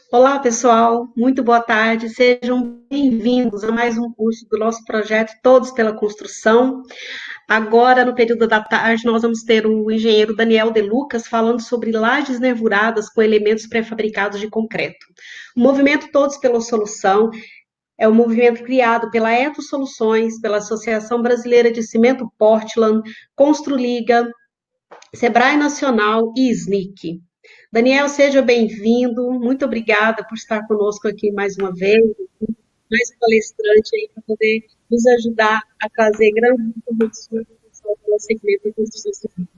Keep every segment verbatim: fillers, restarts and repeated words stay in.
Olá, pessoal, muito boa tarde. Sejam bem-vindos a mais um curso do nosso projeto Todos pela Construção. Agora, no período da tarde, nós vamos ter o engenheiro Daniel De Lucas falando sobre lajes nervuradas com elementos pré-fabricados de concreto. O movimento Todos pela Solução é um movimento criado pela Eto Soluções, pela Associação Brasileira de Cimento Portland, Construliga, Sebrae Nacional e S N I C. Daniel, seja bem-vindo. Muito obrigada por estar conosco aqui mais uma vez, mais um palestrante aí para poder nos ajudar a trazer grandes informações sobre o segmento da construção civil.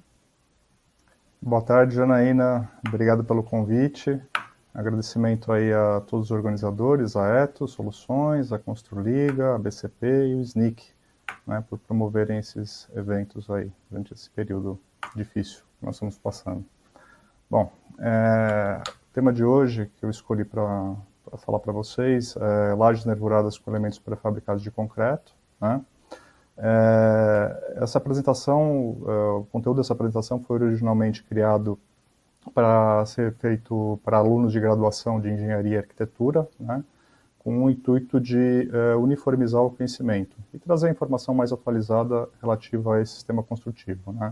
Boa tarde, Janaína. Obrigado pelo convite. Agradecimento aí a todos os organizadores, a Eto Soluções, a Construliga, a B C P e o S N I C, né, por promoverem esses eventos aí durante esse período difícil que nós estamos passando. Bom, é, o tema de hoje que eu escolhi para falar para vocês é lajes nervuradas com elementos pré-fabricados de concreto, né? É, essa apresentação, uh, o conteúdo dessa apresentação foi originalmente criado para ser feito para alunos de graduação de engenharia e arquitetura, né, com o intuito de uh, uniformizar o conhecimento e trazer a informação mais atualizada relativa a esse sistema construtivo, né.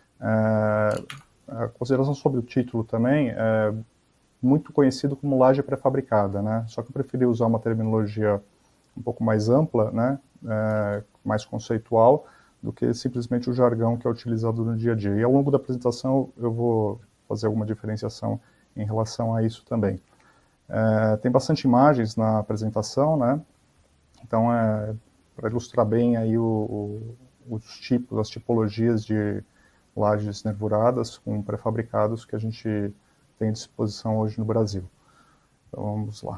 É, a consideração sobre o título também é muito conhecido como laje pré-fabricada, né, só que eu preferi usar uma terminologia um pouco mais ampla, né, é, mais conceitual, do que simplesmente o jargão que é utilizado no dia a dia. E ao longo da apresentação eu vou fazer alguma diferenciação em relação a isso também. É, tem bastante imagens na apresentação, né, então é para ilustrar bem aí o, o, os tipos, as tipologias de lajes nervuradas com pré-fabricados que a gente tem à disposição hoje no Brasil. Então vamos lá.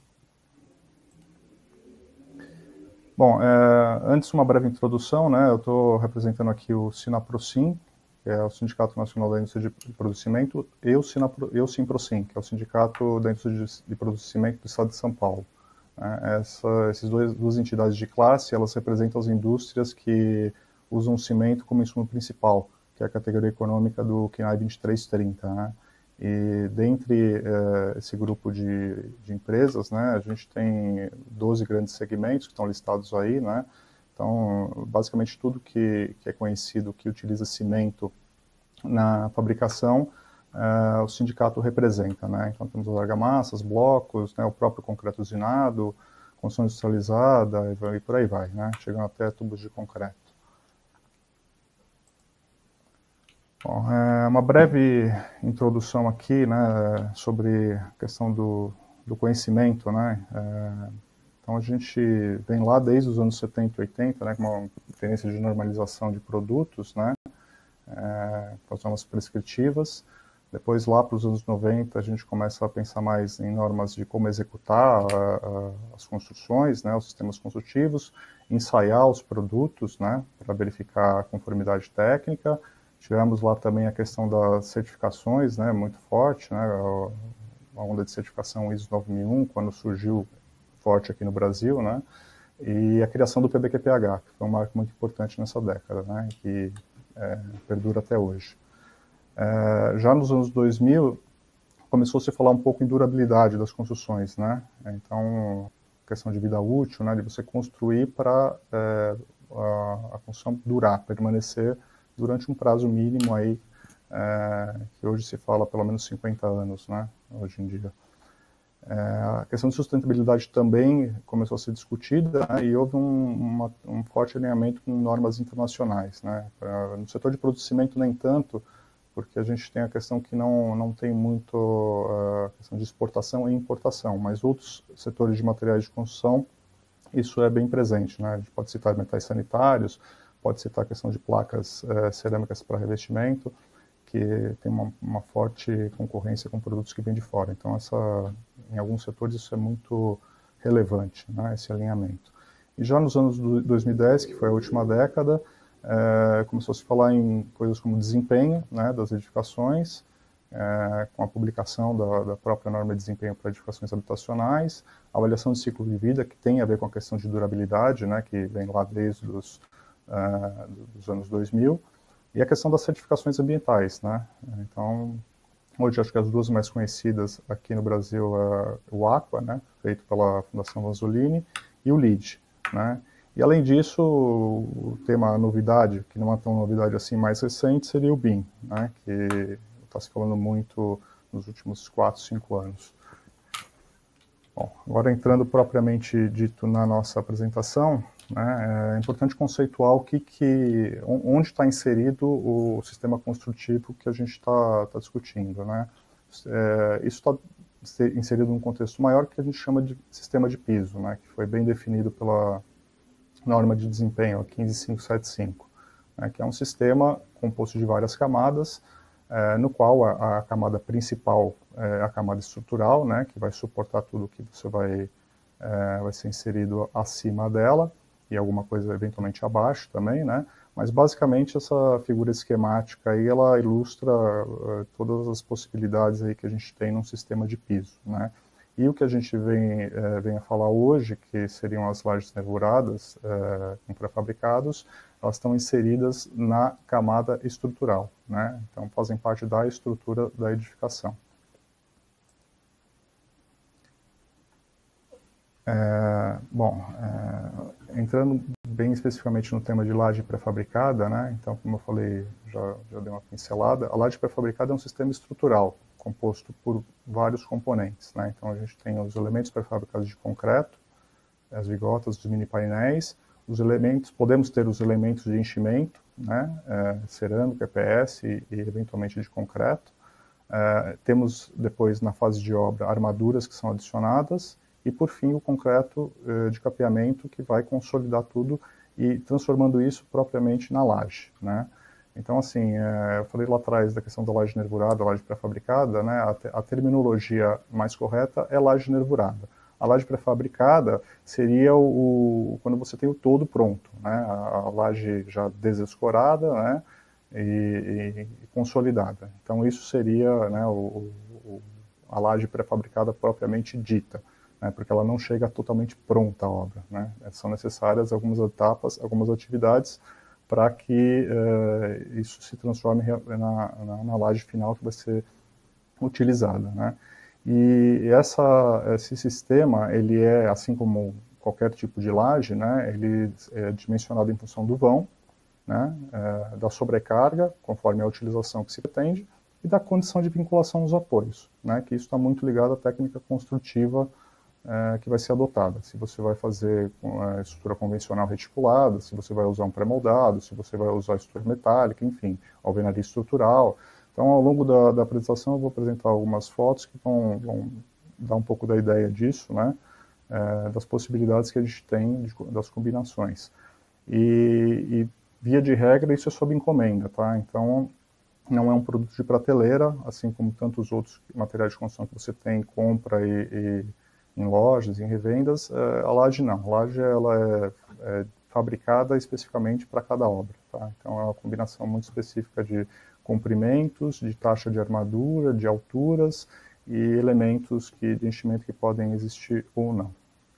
Bom, é, antes uma breve introdução, né, eu estou representando aqui o Sinaprocim, que é o Sindicato Nacional da Indústria de Produto de Cimento, e o, Sinapro, e o Simprocim, que é o Sindicato da Indústria de, de Produto de Cimento do Estado de São Paulo. É, essa, essas duas, duas entidades de classe, elas representam as indústrias que usam o cimento como insumo principal, que é a categoria econômica do C N A I vinte e três trinta, né. E dentre uh, esse grupo de, de empresas, né, a gente tem doze grandes segmentos que estão listados aí, né. Então, basicamente tudo que, que é conhecido, que utiliza cimento na fabricação, uh, o sindicato representa, né. Então temos as argamassas, blocos, né, o próprio concreto usinado, construção industrializada e por aí vai, né, chegando até tubos de concreto. Bom, é uma breve introdução aqui, né, sobre a questão do, do conhecimento, né. É, então a gente vem lá desde os anos setenta e oitenta, né, com uma tendência de normalização de produtos, né, é, com as normas prescritivas. Depois lá para os anos noventa a gente começa a pensar mais em normas de como executar a, a, as construções, né, os sistemas construtivos, ensaiar os produtos, né, para verificar a conformidade técnica. Tivemos lá também a questão das certificações, né, muito forte, né, a onda de certificação I S O nove mil e um, quando surgiu forte aqui no Brasil, né, e a criação do P B Q P H, que foi um marco muito importante nessa década, né, que é, perdura até hoje. É, já nos anos dois mil, começou a se falar um pouco em durabilidade das construções, né, então, questão de vida útil, né, de você construir para é, a, a construção durar, permanecer durante um prazo mínimo aí, é, que hoje se fala pelo menos cinquenta anos, né, hoje em dia. É, a questão de sustentabilidade também começou a ser discutida, né, e houve um, uma, um forte alinhamento com normas internacionais, né. Pra, no setor de produto de cimento nem tanto, porque a gente tem a questão que não, não tem muito a uh, questão de exportação e importação, mas outros setores de materiais de construção, isso é bem presente, né. A gente pode citar metais sanitários, pode citar a questão de placas eh, cerâmicas para revestimento, que tem uma, uma forte concorrência com produtos que vêm de fora. Então, essa, em alguns setores, isso é muito relevante, né, esse alinhamento. E já nos anos dois mil e dez, que foi a última década, eh, começou a se falar em coisas como desempenho, né, das edificações, eh, com a publicação da, da própria norma de desempenho para edificações habitacionais, avaliação de ciclo de vida, que tem a ver com a questão de durabilidade, né, que vem lá desde os Uh, dos anos dois mil, e a questão das certificações ambientais, né? Então, Hoje, acho que as duas mais conhecidas aqui no Brasil é o Aqua, né, feito pela Fundação Vanzolini, e o LEED, né. E, além disso, o tema novidade, que não é tão novidade assim, mais recente, seria o B I M, né, que está se falando muito nos últimos quatro, cinco anos. Bom, agora entrando propriamente dito na nossa apresentação, né, é importante conceituar o que, que, onde está inserido o sistema construtivo que a gente está tá discutindo, né. É, isso está inserido num contexto maior que a gente chama de sistema de piso, né, que foi bem definido pela norma de desempenho, a quinze mil quinhentos e setenta e cinco, né, que é um sistema composto de várias camadas, é, no qual a, a camada principal é a camada estrutural, né, que vai suportar tudo que você vai, é, vai ser inserido acima dela, e alguma coisa eventualmente abaixo também, né, mas basicamente essa figura esquemática aí, ela ilustra uh, todas as possibilidades aí que a gente tem num sistema de piso, né. E o que a gente vem, eh, vem a falar hoje, que seriam as lajes nervuradas eh, com pré-fabricados, elas estão inseridas na camada estrutural, né? Então fazem parte da estrutura da edificação. É, bom, é, entrando bem especificamente no tema de laje pré-fabricada, né? Então, como eu falei, já, já dei uma pincelada, a laje pré-fabricada é um sistema estrutural, composto por vários componentes, né? Então a gente tem os elementos pré-fabricados de concreto, as vigotas, os mini painéis, os elementos, podemos ter os elementos de enchimento, né? É, cerâmica, E P S e, e eventualmente de concreto. É, temos depois na fase de obra armaduras que são adicionadas e por fim o concreto é, de capeamento que vai consolidar tudo e transformando isso propriamente na laje, né? Então, assim, é, eu falei lá atrás da questão da laje nervurada, laje pré-fabricada, né, a, te, a terminologia mais correta é laje nervurada. A laje pré-fabricada seria o, o, quando você tem o todo pronto, né, a, a laje já desescorada, né, e, e, e consolidada. Então, isso seria, né, o, o, a laje pré-fabricada propriamente dita, né, porque ela não chega totalmente pronta a obra, né. São necessárias algumas etapas, algumas atividades, para que uh, isso se transforme na, na, na laje final que vai ser utilizada, né? E essa, esse sistema, ele é, assim como qualquer tipo de laje, né, ele é dimensionado em função do vão, né, é, da sobrecarga, conforme a utilização que se pretende, e da condição de vinculação dos apoios, né, que isso está muito ligado à técnica construtiva É, que vai ser adotada. Se você vai fazer é, estrutura convencional reticulada, se você vai usar um pré-moldado, se você vai usar estrutura metálica, enfim, alvenaria estrutural. Então, ao longo da, da apresentação, eu vou apresentar algumas fotos que vão, vão dar um pouco da ideia disso, né, é, das possibilidades que a gente tem de, das combinações. E, e, via de regra, isso é sob encomenda, tá? Então, não é um produto de prateleira, assim como tantos outros materiais de construção que você tem, compra e, e em lojas, em revendas, a laje não. A laje ela é, é fabricada especificamente para cada obra, tá? Então é uma combinação muito específica de comprimentos, de taxa de armadura, de alturas e elementos que, de enchimento que podem existir ou não.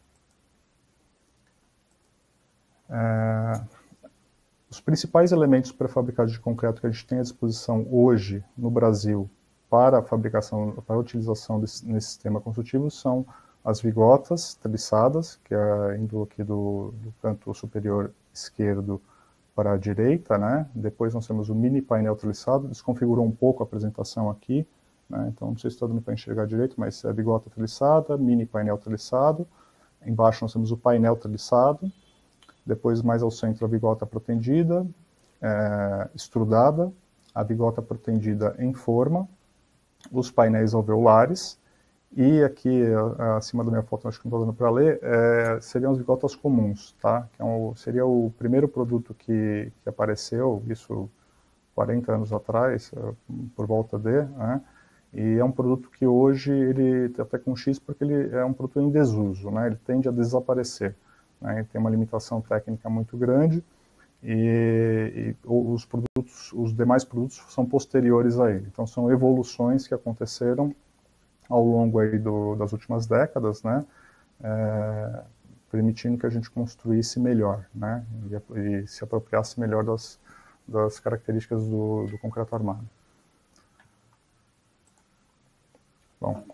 É, os principais elementos pré-fabricados de concreto que a gente tem à disposição hoje no Brasil para a fabricação, para a utilização desse, nesse sistema construtivo são as vigotas treliçadas, que é indo aqui do, do canto superior esquerdo para a direita, né? Depois nós temos o mini painel treliçado, desconfigurou um pouco a apresentação aqui, né? Então não sei se está dando para enxergar direito, mas é a vigota treliçada, mini painel treliçado, embaixo nós temos o painel treliçado, depois mais ao centro a vigota protendida, é, estrudada, a vigota protendida em forma, os painéis alveolares, e aqui, acima da minha foto, acho que não estou dando para ler, é, seriam as vigotas comuns, tá? Que é um, seria o primeiro produto que, que apareceu, isso quarenta anos atrás, por volta de, né? E é um produto que hoje ele está até com X porque ele é um produto em desuso, né? Ele tende a desaparecer, né? Ele tem uma limitação técnica muito grande e, e os produtos, os demais produtos são posteriores a ele. Então são evoluções que aconteceram ao longo aí do, das últimas décadas, né, é, permitindo que a gente construísse melhor, né, e, e se apropriasse melhor das, das características do, do concreto armado.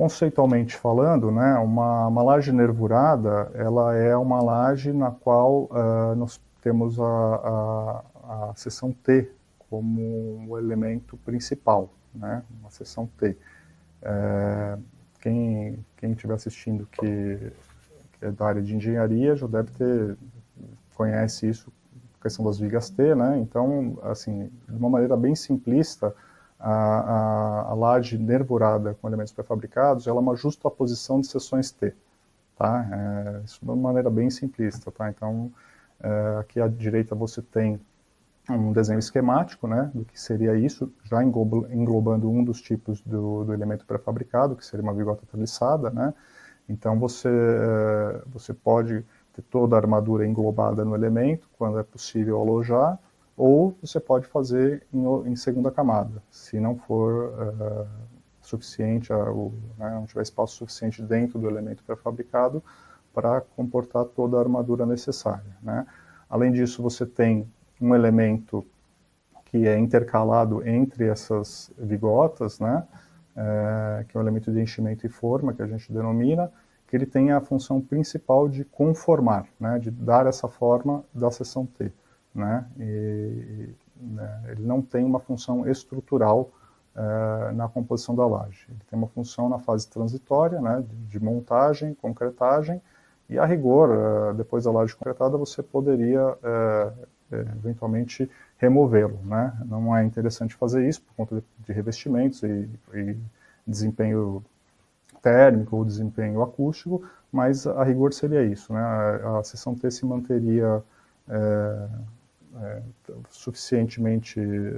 conceitualmente falando, né, uma, uma laje nervurada, ela é uma laje na qual uh, nós temos a, a, a seção T como o elemento principal, né, uma seção T. É, quem quem estiver assistindo que, que é da área de engenharia já deve ter, conhece isso, a questão das vigas T, né, então, assim, de uma maneira bem simplista, A, a, a laje nervurada com elementos pré-fabricados, ela é uma justaposição de seções T, tá? É, isso de uma maneira bem simplista, tá? Então, é, aqui à direita você tem um desenho esquemático, né, do que seria isso, já engloba, englobando um dos tipos do, do elemento pré-fabricado, que seria uma vigota treliçada, né? Então, você, é, você pode ter toda a armadura englobada no elemento, quando é possível alojar, ou você pode fazer em, em segunda camada, se não for uh, suficiente, uh, né, não tiver espaço suficiente dentro do elemento pré-fabricado para comportar toda a armadura necessária, né? Além disso, você tem um elemento que é intercalado entre essas vigotas, né, uh, que é um elemento de enchimento e forma, que a gente denomina, que ele tem a função principal de conformar, né, de dar essa forma da seção T. Né, e, né, ele não tem uma função estrutural uh, na composição da laje. Ele tem uma função na fase transitória, né, de, de montagem, concretagem, e a rigor, uh, depois da laje concretada, você poderia uh, eventualmente removê-lo. Né? Não é interessante fazer isso por conta de, de revestimentos e, e desempenho térmico ou desempenho acústico, mas a rigor seria isso. Né? A, a seção T se manteria É, é, suficientemente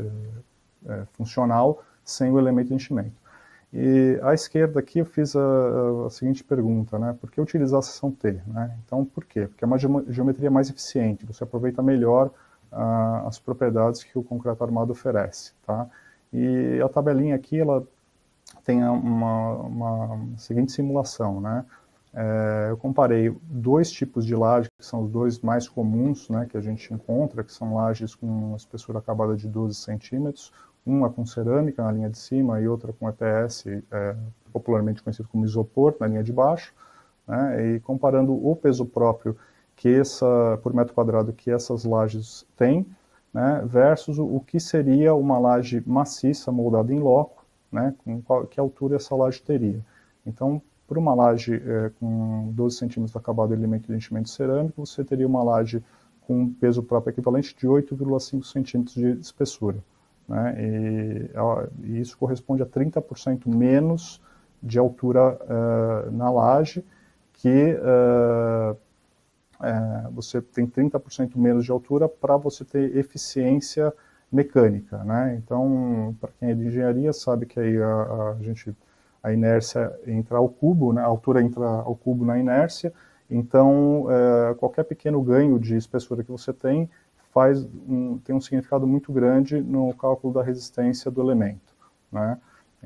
é, funcional sem o elemento de enchimento. E à esquerda aqui eu fiz a, a seguinte pergunta, né? Por que utilizar a seção T? Né? Então, por quê? Porque é uma geometria mais eficiente, você aproveita melhor uh, as propriedades que o concreto armado oferece. Tá? E a tabelinha aqui, ela tem uma, uma seguinte simulação, né? É, eu comparei dois tipos de laje, que são os dois mais comuns, né, que a gente encontra, que são lajes com uma espessura acabada de doze centímetros, uma com cerâmica na linha de cima e outra com E P S, é, popularmente conhecido como isopor, na linha de baixo, né, e comparando o peso próprio que essa, por metro quadrado que essas lajes têm, né, versus o, o que seria uma laje maciça moldada em loco, né, com qual, que altura essa laje teria. Então, por uma laje é, com doze centímetros acabado de elemento de enchimento cerâmico, você teria uma laje com peso próprio equivalente de oito vírgula cinco centímetros de espessura. Né? E, e isso corresponde a trinta por cento menos de altura uh, na laje, que uh, uh, você tem trinta por cento menos de altura para você ter eficiência mecânica. Né? Então, para quem é de engenharia, sabe que aí a, a gente... a inércia entra ao cubo, né, a altura entra ao cubo na inércia, então é, qualquer pequeno ganho de espessura que você tem faz um, tem um significado muito grande no cálculo da resistência do elemento. Né?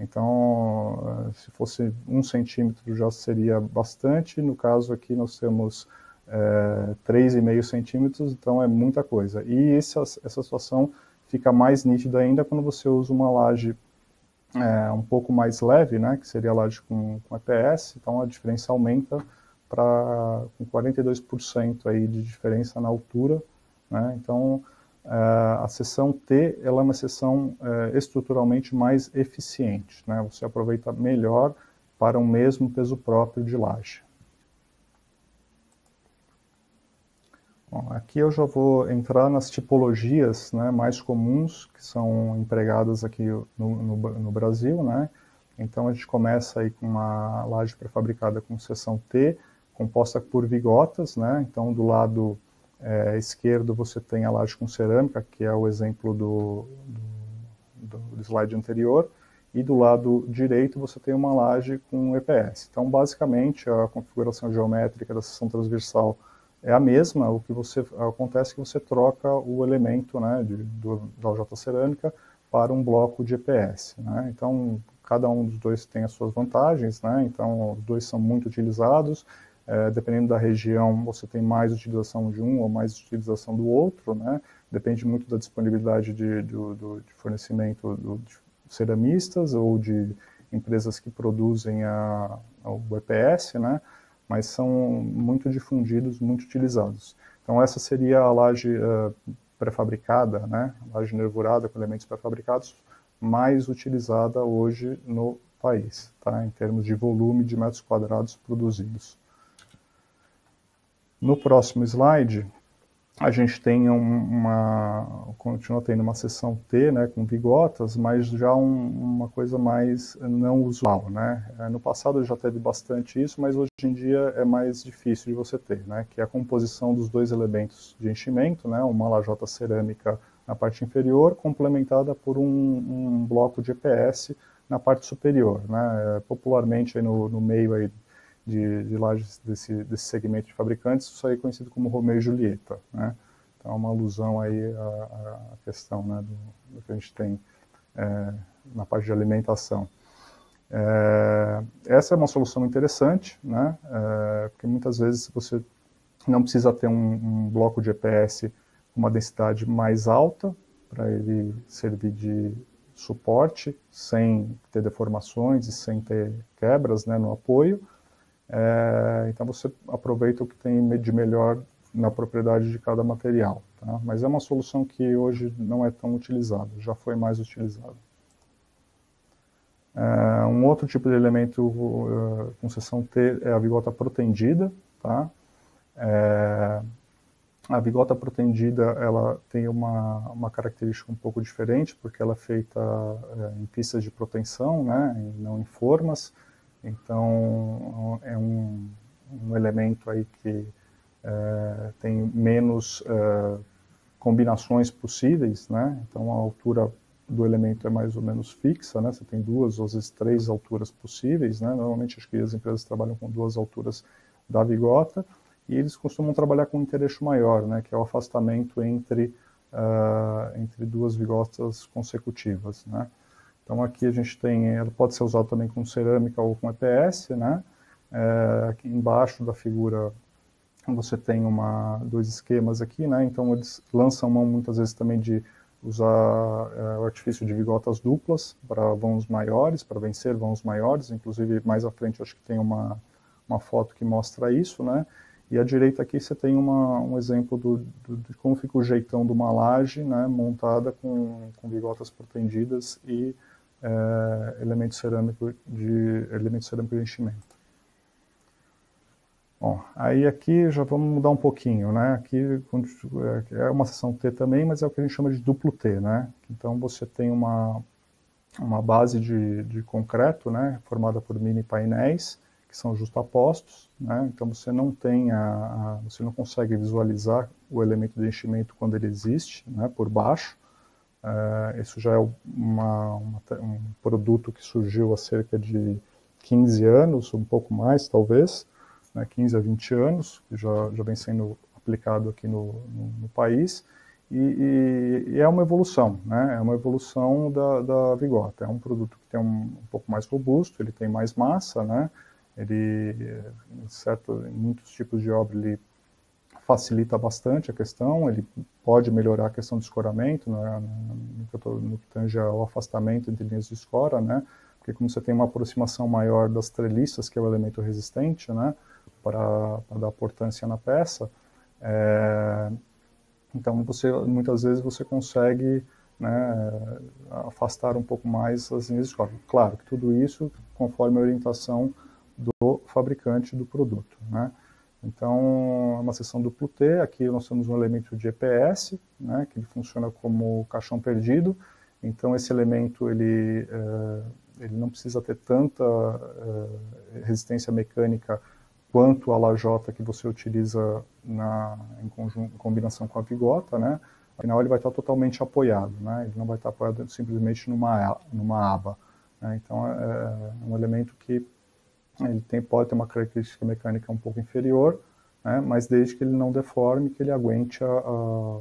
Então, se fosse um centímetro já seria bastante, no caso aqui nós temos é, três vírgula cinco centímetros, então é muita coisa. E essa, essa situação fica mais nítida ainda quando você usa uma laje É, um pouco mais leve, né, que seria a laje com, com E P S, então a diferença aumenta para com quarenta e dois por cento aí de diferença na altura, né, então é, a seção T ela é uma seção é, estruturalmente mais eficiente, né, você aproveita melhor para o mesmo peso próprio de laje. Bom, aqui eu já vou entrar nas tipologias, né, mais comuns que são empregadas aqui no, no, no Brasil, né? Então a gente começa aí com uma laje pré-fabricada com seção T, composta por vigotas, né? Então do lado é, esquerdo você tem a laje com cerâmica, que é o exemplo do, do, do slide anterior, e do lado direito você tem uma laje com E P S. Então basicamente a configuração geométrica da seção transversal é a mesma, o que você, acontece é que você troca o elemento, né, de, do, da J cerâmica para um bloco de E P S. Né? Então, cada um dos dois tem as suas vantagens, né? Então os dois são muito utilizados, é, dependendo da região você tem mais utilização de um ou mais utilização do outro, né? Depende muito da disponibilidade de, de, de fornecimento do, de ceramistas ou de empresas que produzem a, o E P S, né? Mas são muito difundidos, muito utilizados. Então essa seria a laje uh, pré-fabricada, né? Laje nervurada com elementos pré-fabricados, mais utilizada hoje no país, tá? Em termos de volume de metros quadrados produzidos. No próximo slide, a gente tem um, uma, continua tendo uma seção T, né, com vigotas, mas já um, uma coisa mais não usual, né? No passado já teve bastante isso, mas hoje em dia é mais difícil de você ter, né? Que é a composição dos dois elementos de enchimento, né? Uma lajota cerâmica na parte inferior, complementada por um, um bloco de E P S na parte superior, né? Popularmente aí no, no meio aí de, de lajes desse, desse segmento de fabricantes, isso aí é conhecido como Romeu e Julieta, né? Então é uma alusão aí à, à questão, né, do, do que a gente tem é, na parte de alimentação. É, essa é uma solução interessante, né? É, porque muitas vezes você não precisa ter um, um bloco de E P S com uma densidade mais alta para ele servir de suporte, sem ter deformações e sem ter quebras, né, no apoio. É, então você aproveita o que tem de melhor na propriedade de cada material, tá? Mas é uma solução que hoje não é tão utilizada, já foi mais utilizada. É, um outro tipo de elemento uh, com seção T é a vigota protendida, tá? É, a vigota protendida, ela tem uma, uma característica um pouco diferente, porque ela é feita é, em pistas de proteção, né, e não em formas. Então, é um, um elemento aí que é, tem menos é, combinações possíveis, né? Então, a altura do elemento é mais ou menos fixa, né? Você tem duas, ou às vezes três alturas possíveis, né? Normalmente, acho que as empresas trabalham com duas alturas da vigota, e eles costumam trabalhar com um intereixo maior, né? Que é o afastamento entre, uh, entre duas vigotas consecutivas, né? Então aqui a gente tem, ela pode ser usada também com cerâmica ou com E P S, né? É, aqui embaixo da figura você tem uma, dois esquemas aqui, né? Então eles lançam mão muitas vezes também de usar é, o artifício de vigotas duplas para vãos maiores, para vencer vãos maiores. Inclusive mais à frente acho que tem uma, uma foto que mostra isso, né? E à direita aqui você tem uma, um exemplo do, do, de como fica o jeitão de uma laje, né? Montada com, com vigotas protendidas e É, elemento cerâmico de elemento cerâmico de enchimento. Bom, aí aqui já vamos mudar um pouquinho, né? Aqui é uma seção T também, mas é o que a gente chama de duplo T, né? Então você tem uma uma base de, de concreto, né? Formada por mini painéis que são justapostos, né? Então você não tem a, a você não consegue visualizar o elemento de enchimento quando ele existe, né? Por baixo. Uh, isso já é uma, uma, um produto que surgiu há cerca de quinze anos, um pouco mais talvez, né, quinze a vinte anos, que já, já vem sendo aplicado aqui no, no, no país, e, e, e é uma evolução, né, é uma evolução da, da vigota. É um produto que tem um, um pouco mais robusto, ele tem mais massa, né, ele, em, certo, em muitos tipos de obra, ele facilita bastante a questão, ele pode melhorar a questão do escoramento, né, no, no que tange ao afastamento entre linhas de escora, né, porque como você tem uma aproximação maior das treliças, que é o elemento resistente, né, para dar portância na peça, é, então você, muitas vezes você consegue, né, afastar um pouco mais as linhas de escora. Claro que tudo isso conforme a orientação do fabricante do produto, né. Então, é uma seção duplo T, aqui nós temos um elemento de E P S, né, que ele funciona como caixão perdido. Então, esse elemento ele, uh, ele não precisa ter tanta uh, resistência mecânica quanto a lajota que você utiliza na, em, conjunto, em combinação com a vigota, né? Afinal, ele vai estar totalmente apoiado, né? Ele não vai estar apoiado simplesmente numa, numa aba, né? Então, é, é um elemento que ele tem, pode ter uma característica mecânica um pouco inferior, né, mas desde que ele não deforme, que ele aguente o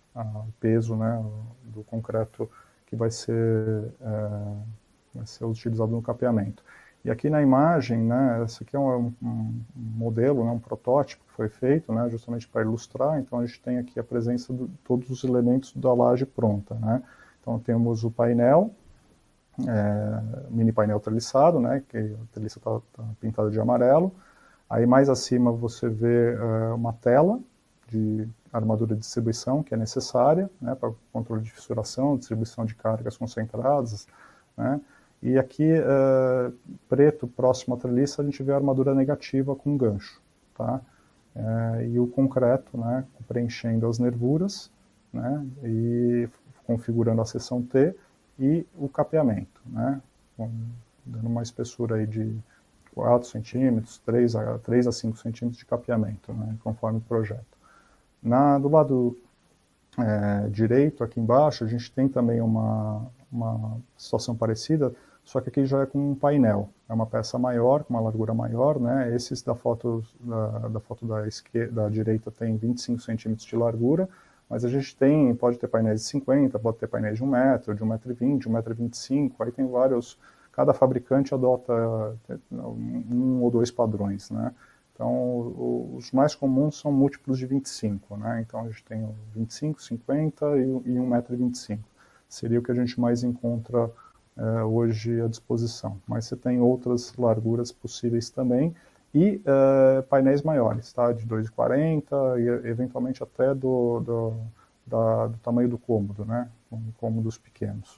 peso, né, do concreto que vai ser, é, vai ser utilizado no capeamento. E aqui na imagem, né, esse aqui é um, um modelo, né, um protótipo que foi feito, né, justamente para ilustrar. Então a gente tem aqui a presença de todos os elementos da laje pronta, né. Então temos o painel, é, mini painel treliçado, né, que a treliça está tá pintada de amarelo. Aí mais acima você vê é, uma tela de armadura de distribuição que é necessária, né, para controle de fissuração, distribuição de cargas concentradas, né. E aqui, é, preto, próximo à treliça, a gente vê a armadura negativa com gancho, tá? É, e o concreto, né, preenchendo as nervuras, né, e configurando a seção T, e o capeamento, né, com, dando uma espessura aí de quatro centímetros, três a cinco centímetros de capeamento, né, conforme o projeto. Na, do lado é, direito, aqui embaixo, a gente tem também uma, uma situação parecida, só que aqui já é com um painel. É uma peça maior, com uma largura maior, né? Esses da foto da, da, foto da, esquerda, da direita tem vinte e cinco centímetros de largura, mas a gente tem, pode ter painéis de cinquenta, pode ter painéis de um metro, de um metro e vinte, um metro e vinte e cinco, aí tem vários, cada fabricante adota um ou dois padrões, né? Então, os mais comuns são múltiplos de vinte e cinco, né? Então, a gente tem o vinte e cinco, cinquenta e um metro e vinte e cinco. Seria o que a gente mais encontra é, hoje à disposição. Mas você tem outras larguras possíveis também e é, painéis maiores, tá? De dois e quarenta e eventualmente até do, do, da, do tamanho do cômodo, né? Cômodos pequenos.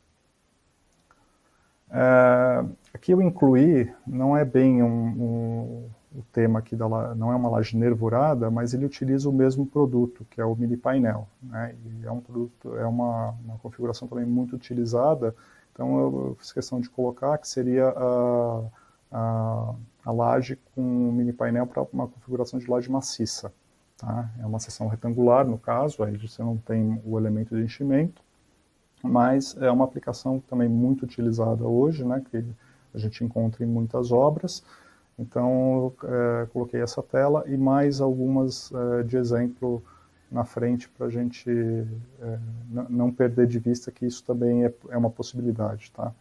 É, aqui eu incluí, não é bem um, um, o tema aqui, da, não é uma laje nervurada, mas ele utiliza o mesmo produto, que é o mini painel, né? E é um produto, é uma, uma configuração também muito utilizada, então eu fiz questão de colocar que seria a, a, a laje com mini painel para uma configuração de laje maciça, tá? É uma seção retangular, no caso, aí você não tem o elemento de enchimento, mas é uma aplicação também muito utilizada hoje, né, que a gente encontra em muitas obras. Então, eu é, coloquei essa tela e mais algumas é, de exemplo na frente para a gente é, não perder de vista que isso também é, é uma possibilidade, tá?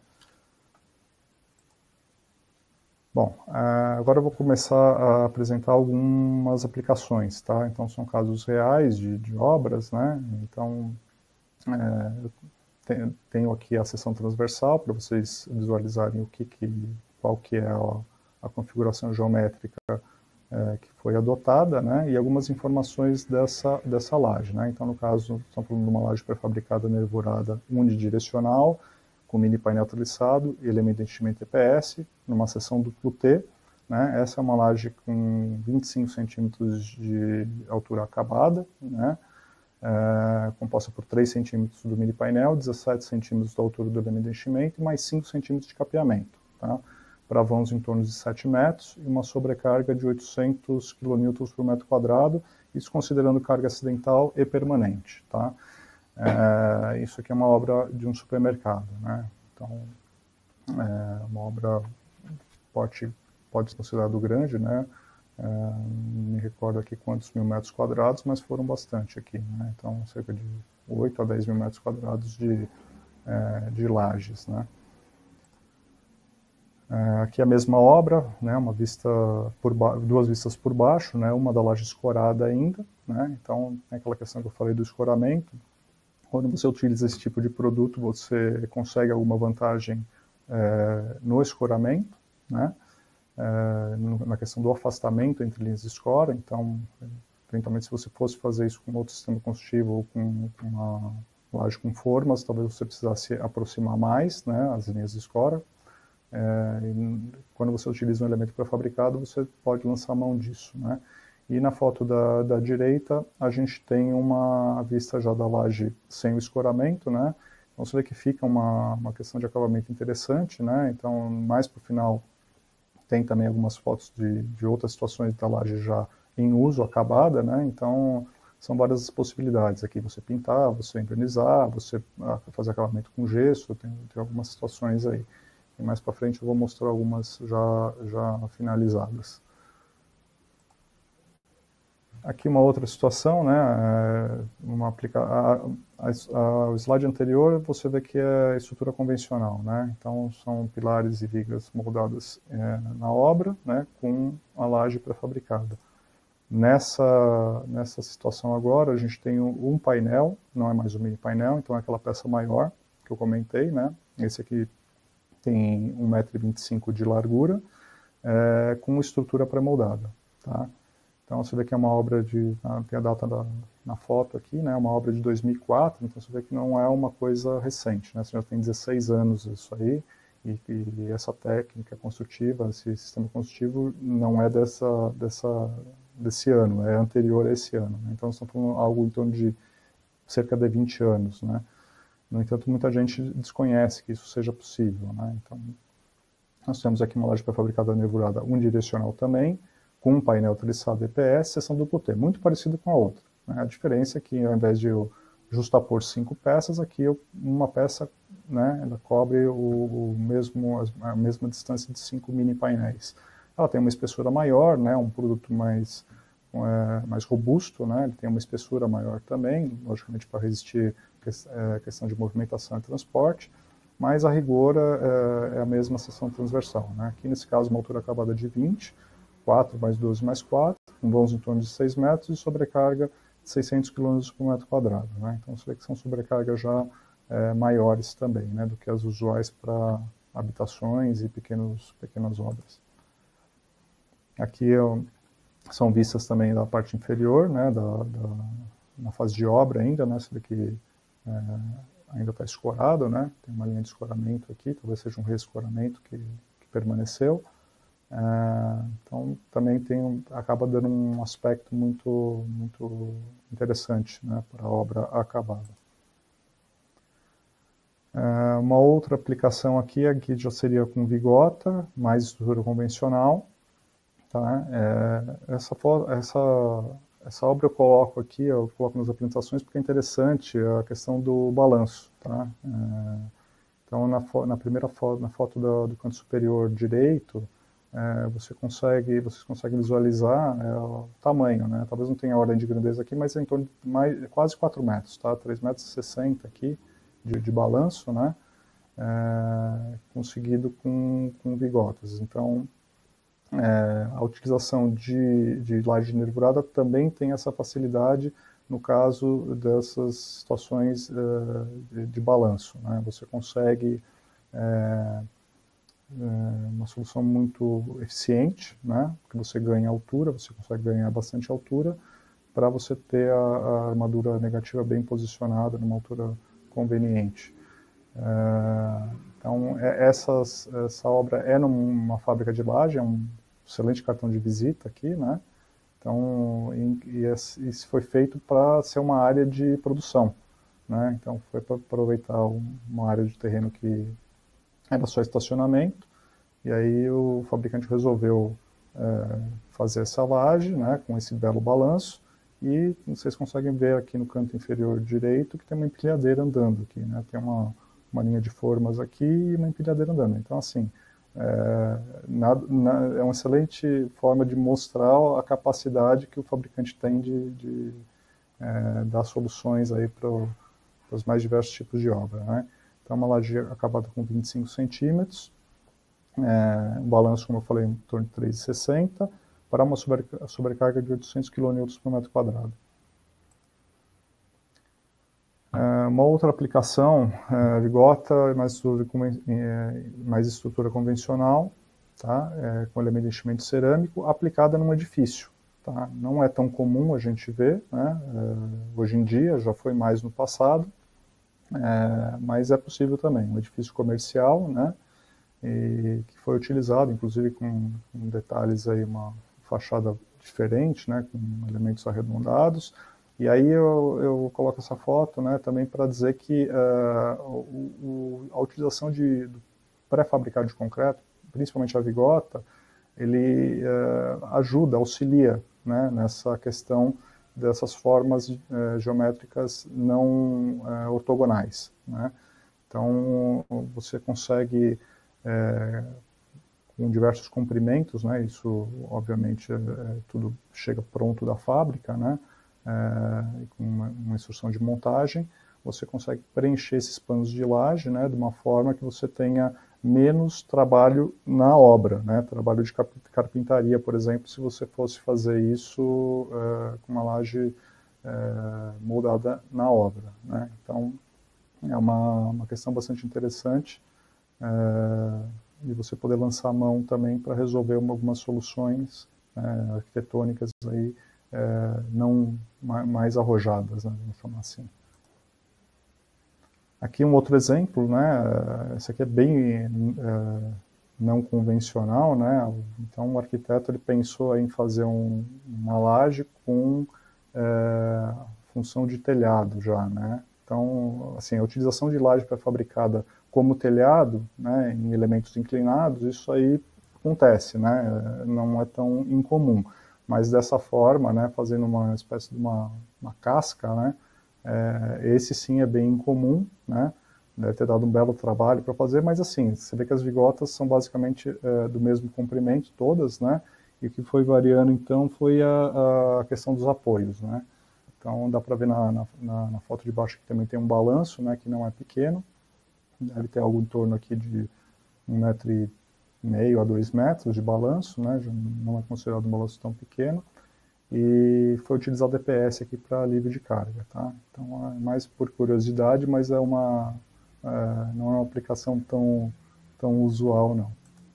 Bom, agora eu vou começar a apresentar algumas aplicações, tá? Então, são casos reais de, de obras, né? Então, é, tenho aqui a seção transversal para vocês visualizarem o que, que, qual que é a, a configuração geométrica é, que foi adotada, né, e algumas informações dessa, dessa laje, né. Então, no caso, estamos falando de uma laje pré-fabricada nervurada unidirecional, com mini painel treliçado e elemento de enchimento E P S, numa seção duplo T, né. Essa é uma laje com vinte e cinco centímetros de altura acabada, né, É, composta por três centímetros do mini painel, dezessete centímetros da altura do elemento de enchimento e mais cinco centímetros de capeamento, tá? Para vãos em torno de sete metros e uma sobrecarga de oitocentos quilonewtons por metro quadrado, isso considerando carga acidental e permanente, tá? É, isso aqui é uma obra de um supermercado, né? Então, é uma obra pode, pode ser considerado grande, né? Uh, me recordo aqui quantos mil metros quadrados, mas foram bastante aqui, né? Então, cerca de oito a dez mil metros quadrados de, uh, de lajes, né? Uh, aqui a mesma obra, né? Uma vista por duas vistas por baixo, né? Uma da laje escorada ainda, né? Então, tem aquela questão que eu falei do escoramento. Quando você utiliza esse tipo de produto, você consegue alguma vantagem uh, no escoramento, né? É, na questão do afastamento entre linhas de escora. Então, eventualmente, se você fosse fazer isso com outro sistema construtivo ou com, com uma laje com formas, talvez você precisasse aproximar mais, né, as linhas de escora. É, e quando você utiliza um elemento pré-fabricado, você pode lançar mão disso, né? E na foto da, da direita, a gente tem uma vista já da laje sem o escoramento, né? Então, você vê que fica uma, uma questão de acabamento interessante, né? Então, mais para o final, tem também algumas fotos de, de outras situações da laje já em uso, acabada, né? Então, são várias possibilidades aqui. Você pintar, você envernizar, você fazer acabamento com gesso, tem, tem algumas situações aí. E mais para frente eu vou mostrar algumas já, já finalizadas. Aqui uma outra situação, né? Uma aplica... a, a, a, o slide anterior você vê que é estrutura convencional, né? Então são pilares e vigas moldadas é, na obra, né? Com a laje pré-fabricada. Nessa, nessa situação agora a gente tem um painel, não é mais um mini painel, então é aquela peça maior que eu comentei, né? Esse aqui tem um metro e vinte e cinco de largura, é, com estrutura pré-moldada, tá? Então você vê que é uma obra de, tem a data da, na foto aqui, né, uma obra de dois mil e quatro, então você vê que não é uma coisa recente, né, você já tem dezesseis anos isso aí, e, e essa técnica construtiva, esse sistema construtivo não é dessa, dessa, desse ano, é anterior a esse ano, né? Então estamos falando algo em torno de cerca de vinte anos, né? No entanto, muita gente desconhece que isso seja possível, né? Então, nós temos aqui uma laje pré-fabricada nervurada unidirecional também, com um painel treliçado E P S, seção duplo T, muito parecido com a outra, né? A diferença é que, ao invés de eu justapor cinco peças, aqui eu, uma peça, né, ela cobre o, o mesmo, a mesma distância de cinco mini painéis. Ela tem uma espessura maior, né, um produto mais, é, mais robusto, né, ele tem uma espessura maior também, logicamente para resistir a é, questão de movimentação e transporte, mas a rigor é, é a mesma seção transversal, né? Aqui nesse caso uma altura acabada de vinte, quatro mais doze mais quatro, com vãos em torno de seis metros e sobrecarga de seiscentos quilômetros por metro quadrado, né? Então você vê que são sobrecargas já é, maiores também, né, do que as usuais para habitações e pequenos, pequenas obras. Aqui eu, são vistas também da parte inferior, né, da, da, na fase de obra ainda, né, você vê que é, ainda está escorado, né, tem uma linha de escoramento aqui, talvez seja um reescoramento que, que permaneceu. É, então também tem um, acaba dando um aspecto muito, muito interessante, né, para a obra acabada. É, uma outra aplicação aqui, aqui já seria com vigota, mais estrutura convencional. Tá? É, essa, essa, essa obra eu coloco aqui, eu coloco nas apresentações porque é interessante a questão do balanço. Tá? É, então na, na primeira foto, na foto do, do canto superior direito, É, você consegue, vocês conseguem visualizar é, o tamanho, né? Talvez não tenha a ordem de grandeza aqui, mas é em torno de mais, quase quatro metros, tá? três metros e sessenta aqui de, de balanço, né? É, conseguido com, com vigotas. Então, é, a utilização de, de laje nervurada também tem essa facilidade no caso dessas situações é, de, de balanço, né? Você consegue é, uma solução muito eficiente, né? Porque você ganha altura, você consegue ganhar bastante altura para você ter a, a armadura negativa bem posicionada numa altura conveniente. É, então, é, essas, essa obra é numa fábrica de laje, é um excelente cartão de visita aqui, né? Então, e, e isso foi feito para ser uma área de produção, né? Então, foi para aproveitar uma área de terreno que era só estacionamento, e aí o fabricante resolveu é, fazer essa laje, né, com esse belo balanço, e vocês conseguem ver aqui no canto inferior direito que tem uma empilhadeira andando aqui, né, tem uma, uma linha de formas aqui e uma empilhadeira andando. Então, assim, é, na, na, é uma excelente forma de mostrar a capacidade que o fabricante tem de, de é, dar soluções aí para os mais diversos tipos de obra, né. Então, uma laje acabada com vinte e cinco centímetros, é, um balanço, como eu falei, em torno de três vírgula sessenta, para uma sobrecarga de oitocentos quilonewtons por metro quadrado. É, uma outra aplicação, é, vigota, mais estrutura, mais estrutura convencional, tá? É, com elemento de enchimento cerâmico, aplicada num edifício. Tá? Não é tão comum a gente ver, né? É, hoje em dia, já foi mais no passado, É, mas é possível também, um edifício comercial, né, e que foi utilizado, inclusive com, com detalhes aí, uma fachada diferente, né, com elementos arredondados, e aí eu, eu coloco essa foto, né, também para dizer que uh, o, o, a utilização de pré-fabricado de concreto, principalmente a vigota, ele uh, ajuda, auxilia, né, nessa questão dessas formas eh, geométricas não eh, ortogonais, né? Então, você consegue, eh, com diversos comprimentos, né? Isso, obviamente, é, tudo chega pronto da fábrica, né? Eh, com uma, uma instrução de montagem, você consegue preencher esses panos de laje, né? De uma forma que você tenha menos trabalho na obra, né? Trabalho de carpintaria, por exemplo, se você fosse fazer isso uh, com uma laje uh, moldada na obra, né? Então, é uma, uma questão bastante interessante é, e você poder lançar a mão também para resolver algumas soluções é, arquitetônicas aí, é, não mais arrojadas, né, vamos chamar assim. Aqui um outro exemplo, né, esse aqui é bem é, não convencional, né, então o arquiteto ele pensou em fazer um, uma laje com é, função de telhado já, né, então assim, a utilização de laje pré-fabricada como telhado, né, em elementos inclinados, isso aí acontece, né, não é tão incomum, mas dessa forma, né, fazendo uma espécie de uma, uma casca, né, é, esse sim é bem incomum, né, deve ter dado um belo trabalho para fazer, mas assim, você vê que as vigotas são basicamente é, do mesmo comprimento, todas, né, e o que foi variando então foi a, a questão dos apoios, né, então dá para ver na, na, na foto de baixo que também tem um balanço, né, que não é pequeno, deve ter algo em torno aqui de um metro e meio a dois metros de balanço, né, já não é considerado um balanço tão pequeno, e foi utilizado D P S aqui para alívio de carga, tá? Então é mais por curiosidade, mas é uma é, não é uma aplicação tão tão usual não.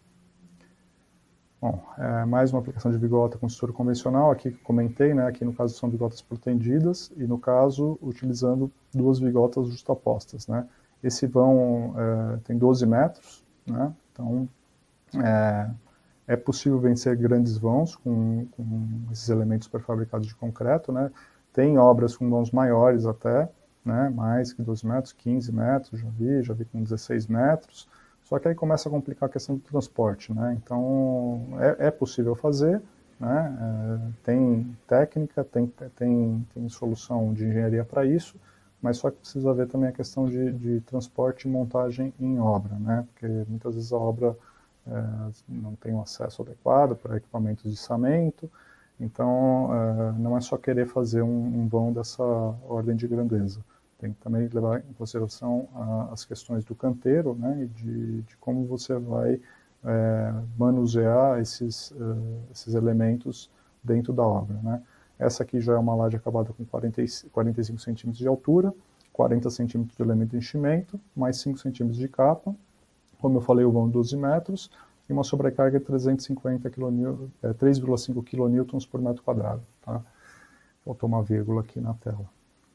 Bom, é mais uma aplicação de bigota com estrutura convencional, aqui que comentei, né? Aqui no caso são bigotas protendidas e no caso utilizando duas bigotas justapostas, né? Esse vão é, tem doze metros, né? Então é, é possível vencer grandes vãos com, com esses elementos pré-fabricados de concreto, né? Tem obras com vãos maiores até, né? Mais que doze metros, quinze metros, já vi, já vi com dezesseis metros. Só que aí começa a complicar a questão do transporte, né? Então é, é possível fazer, né? É, tem técnica, tem, tem, tem solução de engenharia para isso, mas só que precisa ver também a questão de, de transporte e montagem em obra, né? Porque muitas vezes a obra é, não tem um acesso adequado para equipamentos de içamento, então é, não é só querer fazer um, um vão dessa ordem de grandeza. Tem que também levar em consideração a, as questões do canteiro, né, e de, de como você vai é, manusear esses, uh, esses elementos dentro da obra, né. Essa aqui já é uma laje acabada com quarenta e cinco centímetros de altura, quarenta centímetros de elemento de enchimento, mais cinco centímetros de capa, como eu falei, o vão doze metros, e uma sobrecarga de trezentos e cinquenta quilonewtons, é, três vírgula cinco quilonewtons por metro quadrado. Tá? Faltou uma vírgula aqui na tela.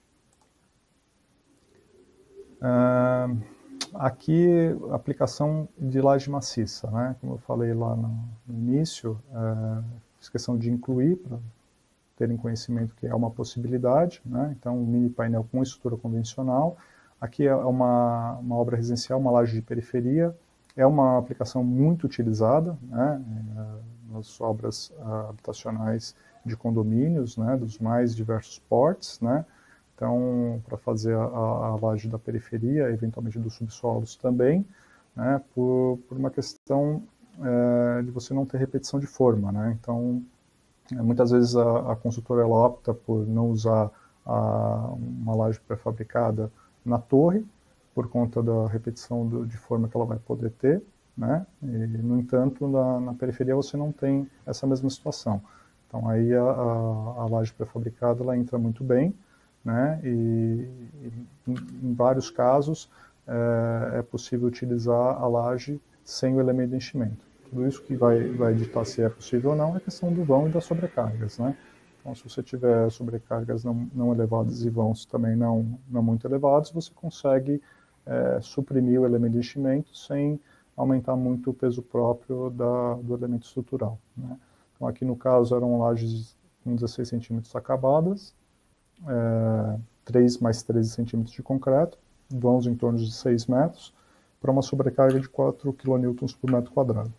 Uh, aqui, aplicação de laje maciça, né? Como eu falei lá no, no início, uh, questão de incluir, para terem conhecimento que é uma possibilidade, né? Então, um mini painel com estrutura convencional. Aqui é uma, uma obra residencial, uma laje de periferia, é uma aplicação muito utilizada, né? Nas obras uh, habitacionais de condomínios, né? Dos mais diversos portes, né? Então, para fazer a, a laje da periferia, eventualmente dos subsolos também, né, por, por uma questão é, de você não ter repetição de forma, né? Então, muitas vezes a, a construtora ela opta por não usar a, uma laje pré-fabricada na torre, por conta da repetição do, de forma que ela vai poder ter, né? E, no entanto, na, na periferia você não tem essa mesma situação. Então, aí a, a, a laje pré-fabricada ela entra muito bem, né? E, e em vários casos é, é possível utilizar a laje sem o elemento de enchimento. Tudo isso que vai, vai ditar se é possível ou não é questão do vão e das sobrecargas, né? Então, se você tiver sobrecargas não, não elevadas e vãos também não, não muito elevados, você consegue é, suprimir o elemento de enchimento sem aumentar muito o peso próprio da, do elemento estrutural, né? Então, aqui no caso eram lajes com dezesseis centímetros acabadas, É, três mais treze centímetros de concreto, vãos em torno de seis metros, para uma sobrecarga de quatro quilonewtons por metro quadrado.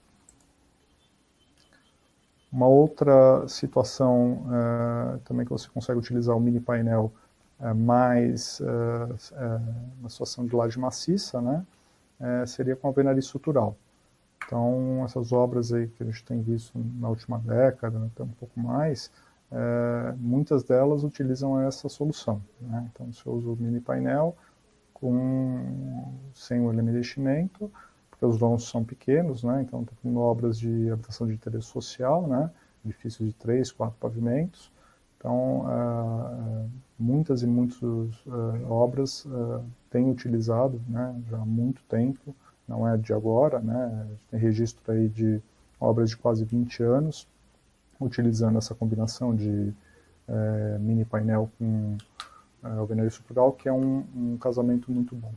Uma outra situação é, também que você consegue utilizar o mini painel é, mais é, é, uma situação de laje maciça, né, é, seria com alvenaria estrutural. Então, essas obras aí que a gente tem visto na última década, até um pouco mais, É, muitas delas utilizam essa solução, né? Então você usa o mini painel com, sem o elemento de enchimento, porque os vãos são pequenos, né? Então tem obras de habitação de interesse social, né? Edifícios de três, quatro pavimentos. Então uh, muitas e muitas uh, obras uh, têm utilizado, né, já há muito tempo, não é de agora, né? A gente tem registro aí de obras de quase vinte anos, utilizando essa combinação de é, mini painel com é, alvenaria estrutural, que é um, um casamento muito bom.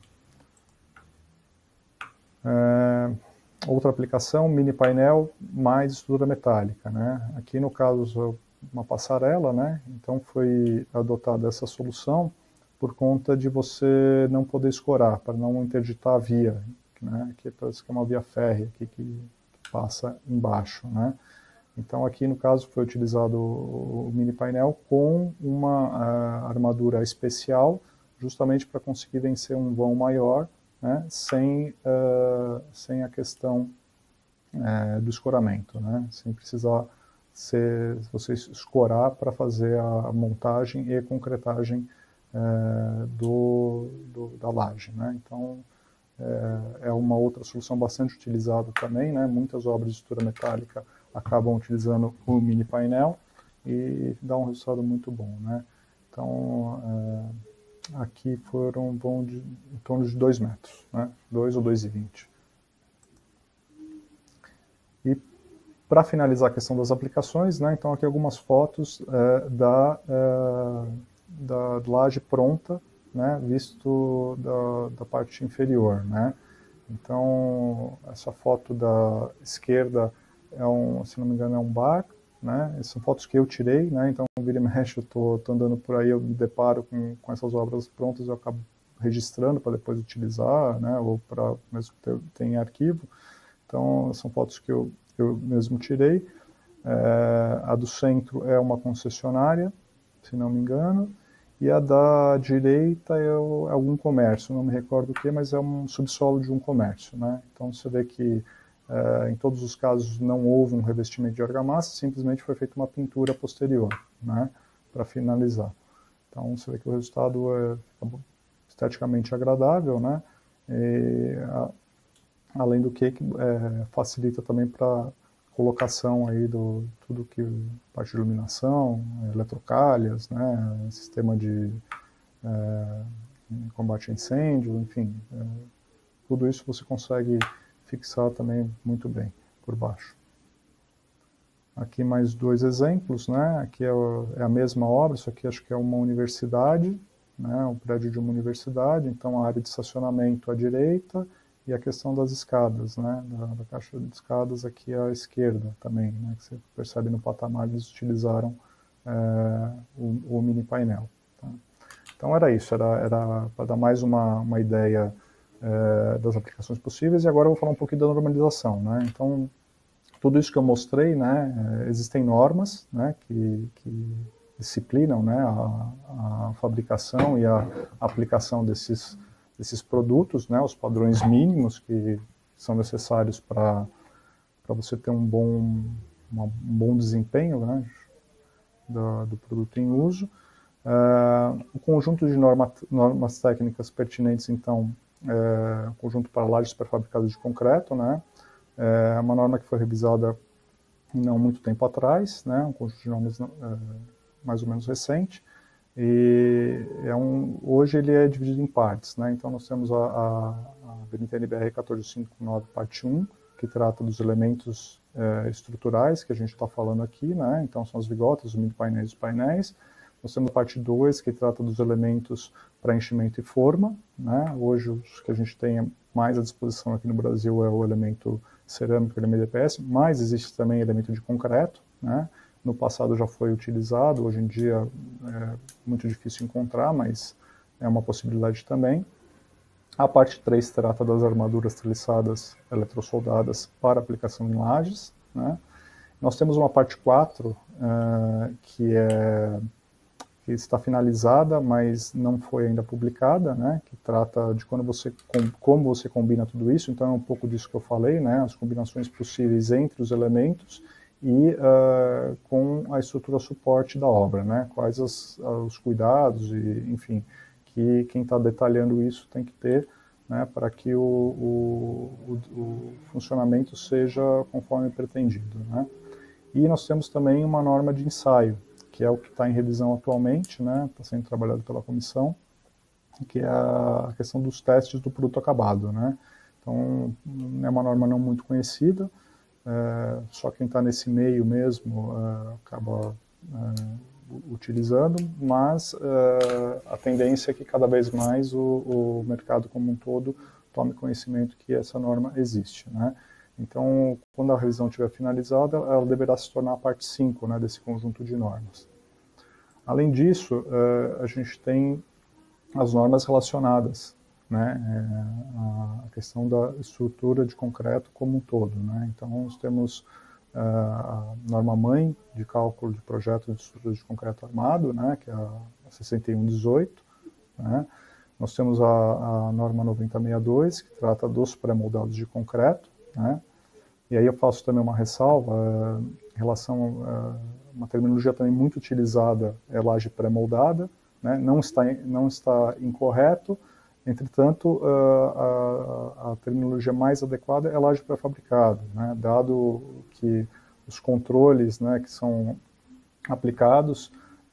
É, outra aplicação, mini painel mais estrutura metálica, né? Aqui no caso uma passarela, né? Então foi adotada essa solução por conta de você não poder escorar, para não interditar a via, né? Aqui parece que é uma via férrea aqui que, que passa embaixo, né? Então aqui no caso foi utilizado o mini painel com uma uh, armadura especial, justamente para conseguir vencer um vão maior, né? Sem, uh, sem a questão uh, do escoramento, né? Sem precisar ser, você escorar para fazer a montagem e concretagem uh, do, do, da laje, né? Então é uma outra solução bastante utilizada também, né? Muitas obras de estrutura metálica acabam utilizando o mini painel e dá um resultado muito bom, né? Então, é, aqui foram vão de, em torno de dois metros, né? dois ou dois e vinte. E para finalizar a questão das aplicações, né? Então aqui algumas fotos é, da, é, da laje pronta, né, visto da, da parte inferior, né? Então, essa foto da esquerda é um, se não me engano, é um bar, né? São fotos que eu tirei, né? Então, vira e mexe, eu tô, tô andando por aí, eu me deparo com, com essas obras prontas, eu acabo registrando para depois utilizar, né? Ou para mesmo ter, ter em arquivo. Então, são fotos que eu, eu mesmo tirei. É, a do centro é uma concessionária, se não me engano. E a da direita é algum comércio, não me recordo o que, mas é um subsolo de um comércio, né? Então você vê que é, em todos os casos não houve um revestimento de argamassa, simplesmente foi feita uma pintura posterior, né? Para finalizar. Então você vê que o resultado é esteticamente agradável, né? E, a, além do que, é, facilita também para colocação aí do tudo que parte de iluminação, eletrocalhas, né, sistema de é, combate a incêndio, enfim, é, tudo isso você consegue fixar também muito bem por baixo. Aqui mais dois exemplos, né? Aqui é, o, é a mesma obra, isso aqui acho que é uma universidade, né? Um prédio de uma universidade, então a área de estacionamento à direita e a questão das escadas, né, da, da caixa de escadas aqui à esquerda também, né, que você percebe no patamar eles utilizaram é, o, o mini painel. Tá? Então era isso, era, era para dar mais uma, uma ideia é, das aplicações possíveis, e agora eu vou falar um pouquinho da normalização, né. Então tudo isso que eu mostrei, né, existem normas, né, que, que disciplinam, né, a, a fabricação e a aplicação desses esses produtos, né, os padrões mínimos que são necessários para para você ter um bom, uma, um bom desempenho, né, da, do produto em uso. Uh, o conjunto de norma, normas técnicas pertinentes, então, é um conjunto para lajes pré-fabricadas de concreto, né, é uma norma que foi revisada não muito tempo atrás, né, um conjunto de normas é, mais ou menos recente. E é um, hoje ele é dividido em partes, né? Então nós temos a, a, a B N T N B R quatorze mil quinhentos e cinquenta e nove, parte um, que trata dos elementos é, estruturais que a gente está falando aqui, né? Então são as vigotas, os mini painéis e os painéis. Nós temos a parte dois, que trata dos elementos para enchimento e forma, né? Hoje os que a gente tem mais à disposição aqui no Brasil é o elemento cerâmico, o elemento D P S, mas existe também elemento de concreto, né? No passado já foi utilizado, hoje em dia é muito difícil encontrar, mas é uma possibilidade também. A parte três trata das armaduras treliçadas eletrosoldadas para aplicação em lajes, né? Nós temos uma parte quatro, uh, que, é, que está finalizada, mas não foi ainda publicada, né? Que trata de quando você, com, como você combina tudo isso. Então é um pouco disso que eu falei, né? As combinações possíveis entre os elementos e uh, com a estrutura suporte da obra, né? Quais as, os cuidados e, enfim, que quem está detalhando isso tem que ter, né, para que o, o, o, o funcionamento seja conforme pretendido, né? E nós temos também uma norma de ensaio, que é o que está em revisão atualmente, né? Está sendo trabalhado pela comissão, que é a questão dos testes do produto acabado, né? Então, é uma norma não muito conhecida, é, só quem está nesse meio mesmo é, acaba é, utilizando, mas é, a tendência é que cada vez mais o, o mercado como um todo tome conhecimento que essa norma existe, né? Então, quando a revisão estiver finalizada, ela deverá se tornar a parte cinco, né, desse conjunto de normas. Além disso, é, a gente tem as normas relacionadas, né, é, a questão da estrutura de concreto como um todo, né? Então, nós temos a norma-mãe de cálculo de projeto de estrutura de concreto armado, né, que é a sessenta e um dezoito, né? Nós temos a, a norma noventa e sessenta e dois, que trata dos pré-moldados de concreto, né? E aí eu faço também uma ressalva uh, em relação a uh, uma terminologia também muito utilizada, é laje pré-moldada, né? Não está, não está incorreto, entretanto, uh, a, a terminologia mais adequada é laje pré-fabricada, né? Dado que os controles, né, que são aplicados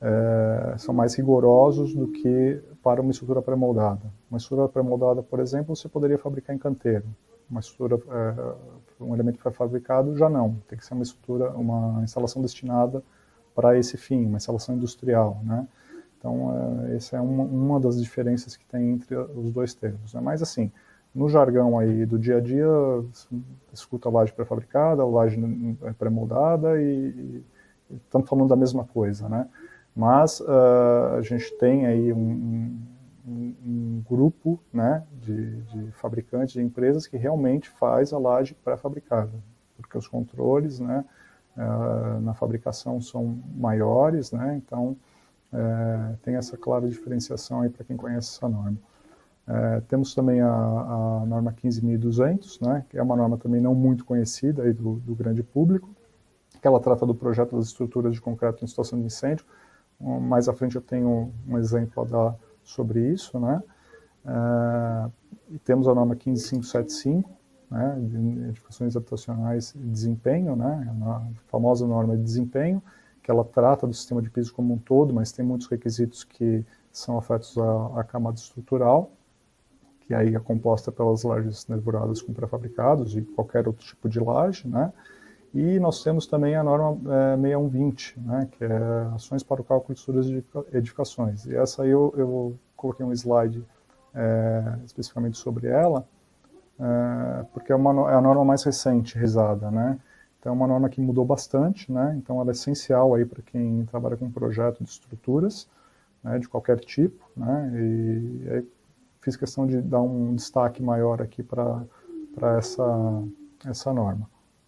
é, são mais rigorosos do que para uma estrutura pré-moldada. Uma estrutura pré-moldada, por exemplo, você poderia fabricar em canteiro. Uma estrutura, é, um elemento pré-fabricado, já não. Tem que ser uma estrutura, uma instalação destinada para esse fim, uma instalação industrial, né? Então, é, essa é uma, uma das diferenças que tem entre os dois termos, né? Mas, assim, no jargão aí do dia a dia, escuta laje pré-fabricada, laje pré-moldada e, e estamos falando da mesma coisa, né? Mas uh, a gente tem aí um, um, um grupo, né, de, de fabricantes, de empresas que realmente faz a laje pré-fabricada, porque os controles, né, uh, na fabricação são maiores, né? Então uh, tem essa clara diferenciação aí para quem conhece essa norma. É, temos também a, a norma quinze mil e duzentos, né, que é uma norma também não muito conhecida aí do, do grande público, que ela trata do projeto das estruturas de concreto em situação de incêndio. Um, mais à frente eu tenho um exemplo a dar sobre isso, né. É, e temos a norma quinze mil quinhentos e setenta e cinco, né, de edificações habitacionais e desempenho, né, a famosa norma de desempenho, que ela trata do sistema de piso como um todo, mas tem muitos requisitos que são afetos à, à camada estrutural, que aí é composta pelas lajes nervuradas com pré-fabricados e qualquer outro tipo de laje, né? E nós temos também a norma é, sessenta e um vinte, né, que é ações para o cálculo de estruturas de edificações. E essa aí eu, eu coloquei um slide é, especificamente sobre ela, é, porque é, uma, é a norma mais recente revisada, né? Então é uma norma que mudou bastante, né? Então ela é essencial aí para quem trabalha com projeto de estruturas, né, de qualquer tipo, né? E, e aí, fiz questão de dar um destaque maior aqui para essa, essa norma.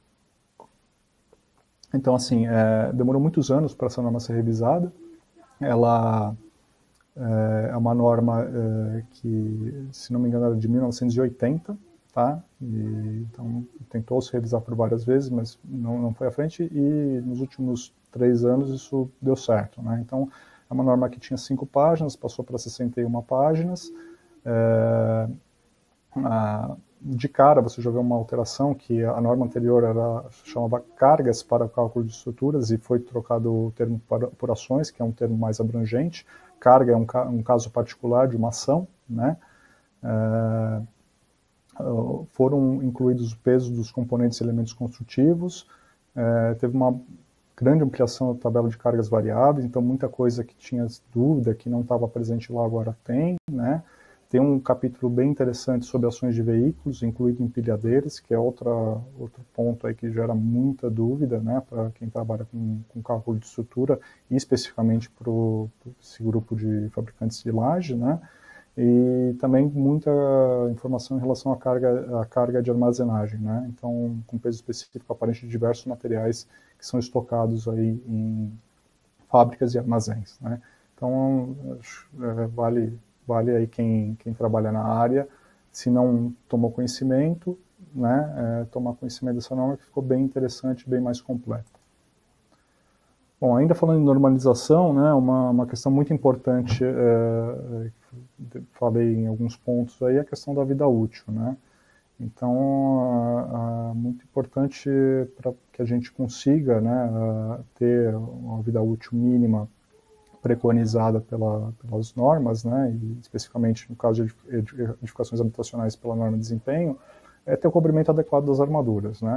Então, assim, é, demorou muitos anos para essa norma ser revisada. Ela é, é uma norma é, que, se não me engano, era de mil novecentos e oitenta, tá? E, então, tentou se revisar por várias vezes, mas não, não foi à frente, e nos últimos três anos isso deu certo, né? Então, é uma norma que tinha cinco páginas, passou para sessenta e uma páginas. É, a, de cara você já vê uma alteração que a norma anterior era, chamava cargas para o cálculo de estruturas e foi trocado o termo para, por ações, que é um termo mais abrangente. Carga é um, um caso particular de uma ação, né? É, foram incluídos os pesos dos componentes e elementos construtivos, é, teve uma grande ampliação da tabela de cargas variáveis, então muita coisa que tinha dúvida, que não estava presente lá, agora tem, né? Tem um capítulo bem interessante sobre ações de veículos, incluindo empilhadeiras, que é outra, outro ponto aí que gera muita dúvida, né, para quem trabalha com, com cálculo de estrutura, e especificamente para esse grupo de fabricantes de laje, né, e também muita informação em relação à carga, à carga de armazenagem, né, então com peso específico aparente de diversos materiais que são estocados aí em fábricas e armazéns, né. Então, é, vale... Vale aí quem, quem trabalha na área, se não tomou conhecimento, né, é, tomar conhecimento dessa norma, que ficou bem interessante, bem mais completa. Bom, ainda falando em normalização, né, uma, uma questão muito importante, é, falei em alguns pontos aí, a questão da vida útil, né. Então, a, a, muito importante para que a gente consiga, né, a, ter uma vida útil mínima preconizada pela, pelas normas, né, e especificamente no caso de edificações habitacionais pela norma de desempenho, é ter o cobrimento adequado das armaduras, né?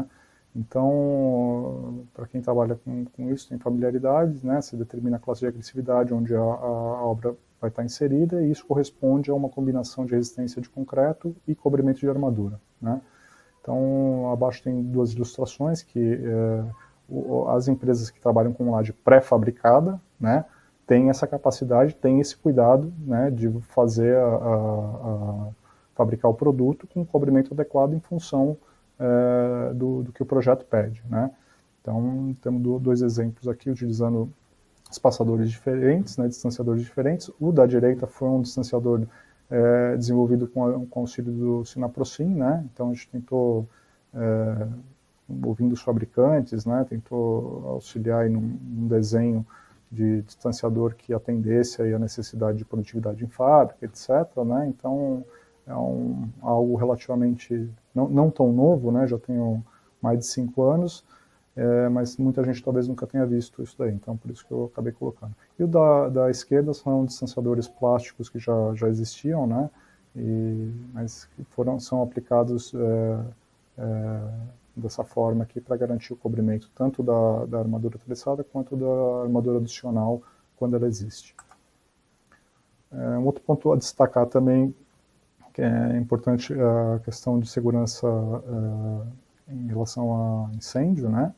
Então, para quem trabalha com, com isso, tem familiaridade, né? Você determina a classe de agressividade onde a, a obra vai estar inserida, e isso corresponde a uma combinação de resistência de concreto e cobrimento de armadura, né? Então, abaixo tem duas ilustrações que é, o, as empresas que trabalham com laje pré-fabricada, né, têm essa capacidade, têm esse cuidado, né, de fazer a, a, a fabricar o produto com o cobrimento adequado em função é, do, do que o projeto pede, né? Então, temos dois exemplos aqui utilizando espaçadores diferentes, né, distanciadores diferentes. O da direita foi um distanciador é, desenvolvido com, a, com o auxílio do Sinaprocin, né? Então a gente tentou, é, ouvindo os fabricantes, né, tentou auxiliar em um, um desenho de distanciador que atendesse aí a necessidade de produtividade em fábrica, etcétera, né? Então é um, algo relativamente não, não tão novo, né? Já tenho mais de cinco anos. É, mas muita gente talvez nunca tenha visto isso daí, então por isso que eu acabei colocando. E o da, da esquerda são distanciadores plásticos que já, já existiam, né, e, mas foram, são aplicados é, é, dessa forma aqui para garantir o cobrimento tanto da, da armadura treliçada quanto da armadura adicional quando ela existe. É, um outro ponto a destacar também, que é importante, a questão de segurança é, em relação a incêndio, né.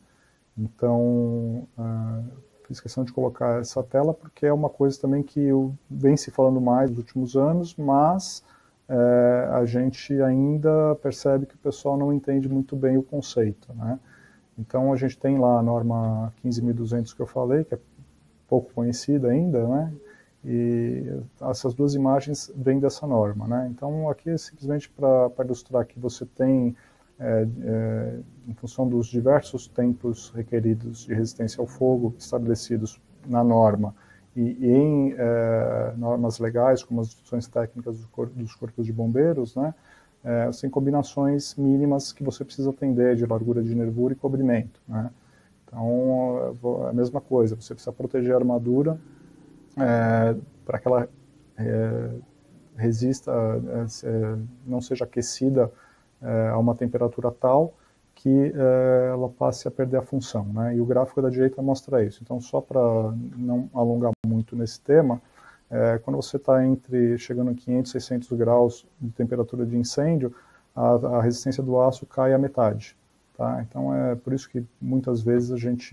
Então, uh, fiz questão de colocar essa tela porque é uma coisa também que eu vem se falando mais nos últimos anos, mas uh, a gente ainda percebe que o pessoal não entende muito bem o conceito, né? Então, a gente tem lá a norma quinze mil e duzentos que eu falei, que é pouco conhecida ainda, né? E essas duas imagens vêm dessa norma, né? Então, aqui é simplesmente para ilustrar que você tem É, é, em função dos diversos tempos requeridos de resistência ao fogo estabelecidos na norma e, e em é, normas legais, como as instruções técnicas do cor, dos corpos de bombeiros, né, é, tem combinações mínimas que você precisa atender de largura de nervura e cobrimento, né. Então, é a mesma coisa, você precisa proteger a armadura é, para que ela é, resista, é, não seja aquecida É, a uma temperatura tal que é, ela passe a perder a função, né? E o gráfico da direita mostra isso. Então, só para não alongar muito nesse tema, é, quando você está entre chegando a quinhentos, seiscentos graus de temperatura de incêndio, a, a resistência do aço cai à metade, tá? Então, é por isso que muitas vezes a gente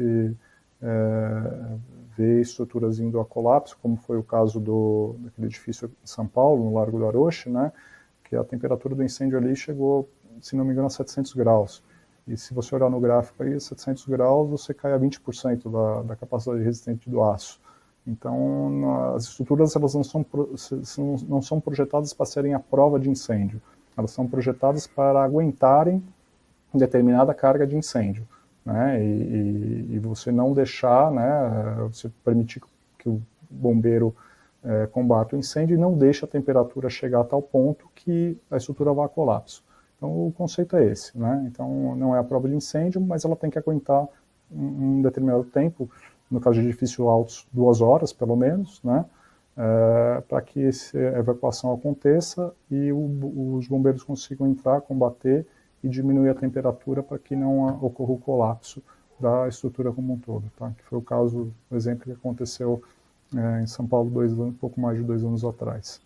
é, vê estruturas indo a colapso, como foi o caso do, daquele edifício em São Paulo, no Largo do Aroche, né? Que a temperatura do incêndio ali chegou, se não me engano, a setecentos graus. E se você olhar no gráfico aí, setecentos graus, você cai a vinte por cento da, da capacidade resistente do aço. Então, as estruturas elas não, são, não são projetadas para serem à prova de incêndio. Elas são projetadas para aguentarem determinada carga de incêndio, né? E, e, e você não deixar, né, você permitir que o bombeiro É, combate o incêndio e não deixa a temperatura chegar a tal ponto que a estrutura vá a colapso. Então, o conceito é esse, né? Então, não é a prova de incêndio, mas ela tem que aguentar um, um determinado tempo, no caso de edifícios altos, duas horas, pelo menos, né? É, para que essa evacuação aconteça e o, os bombeiros consigam entrar, combater e diminuir a temperatura para que não ocorra o colapso da estrutura como um todo, tá? Que foi o caso, o exemplo que aconteceu É, em São Paulo, dois anos, pouco mais de dois anos atrás.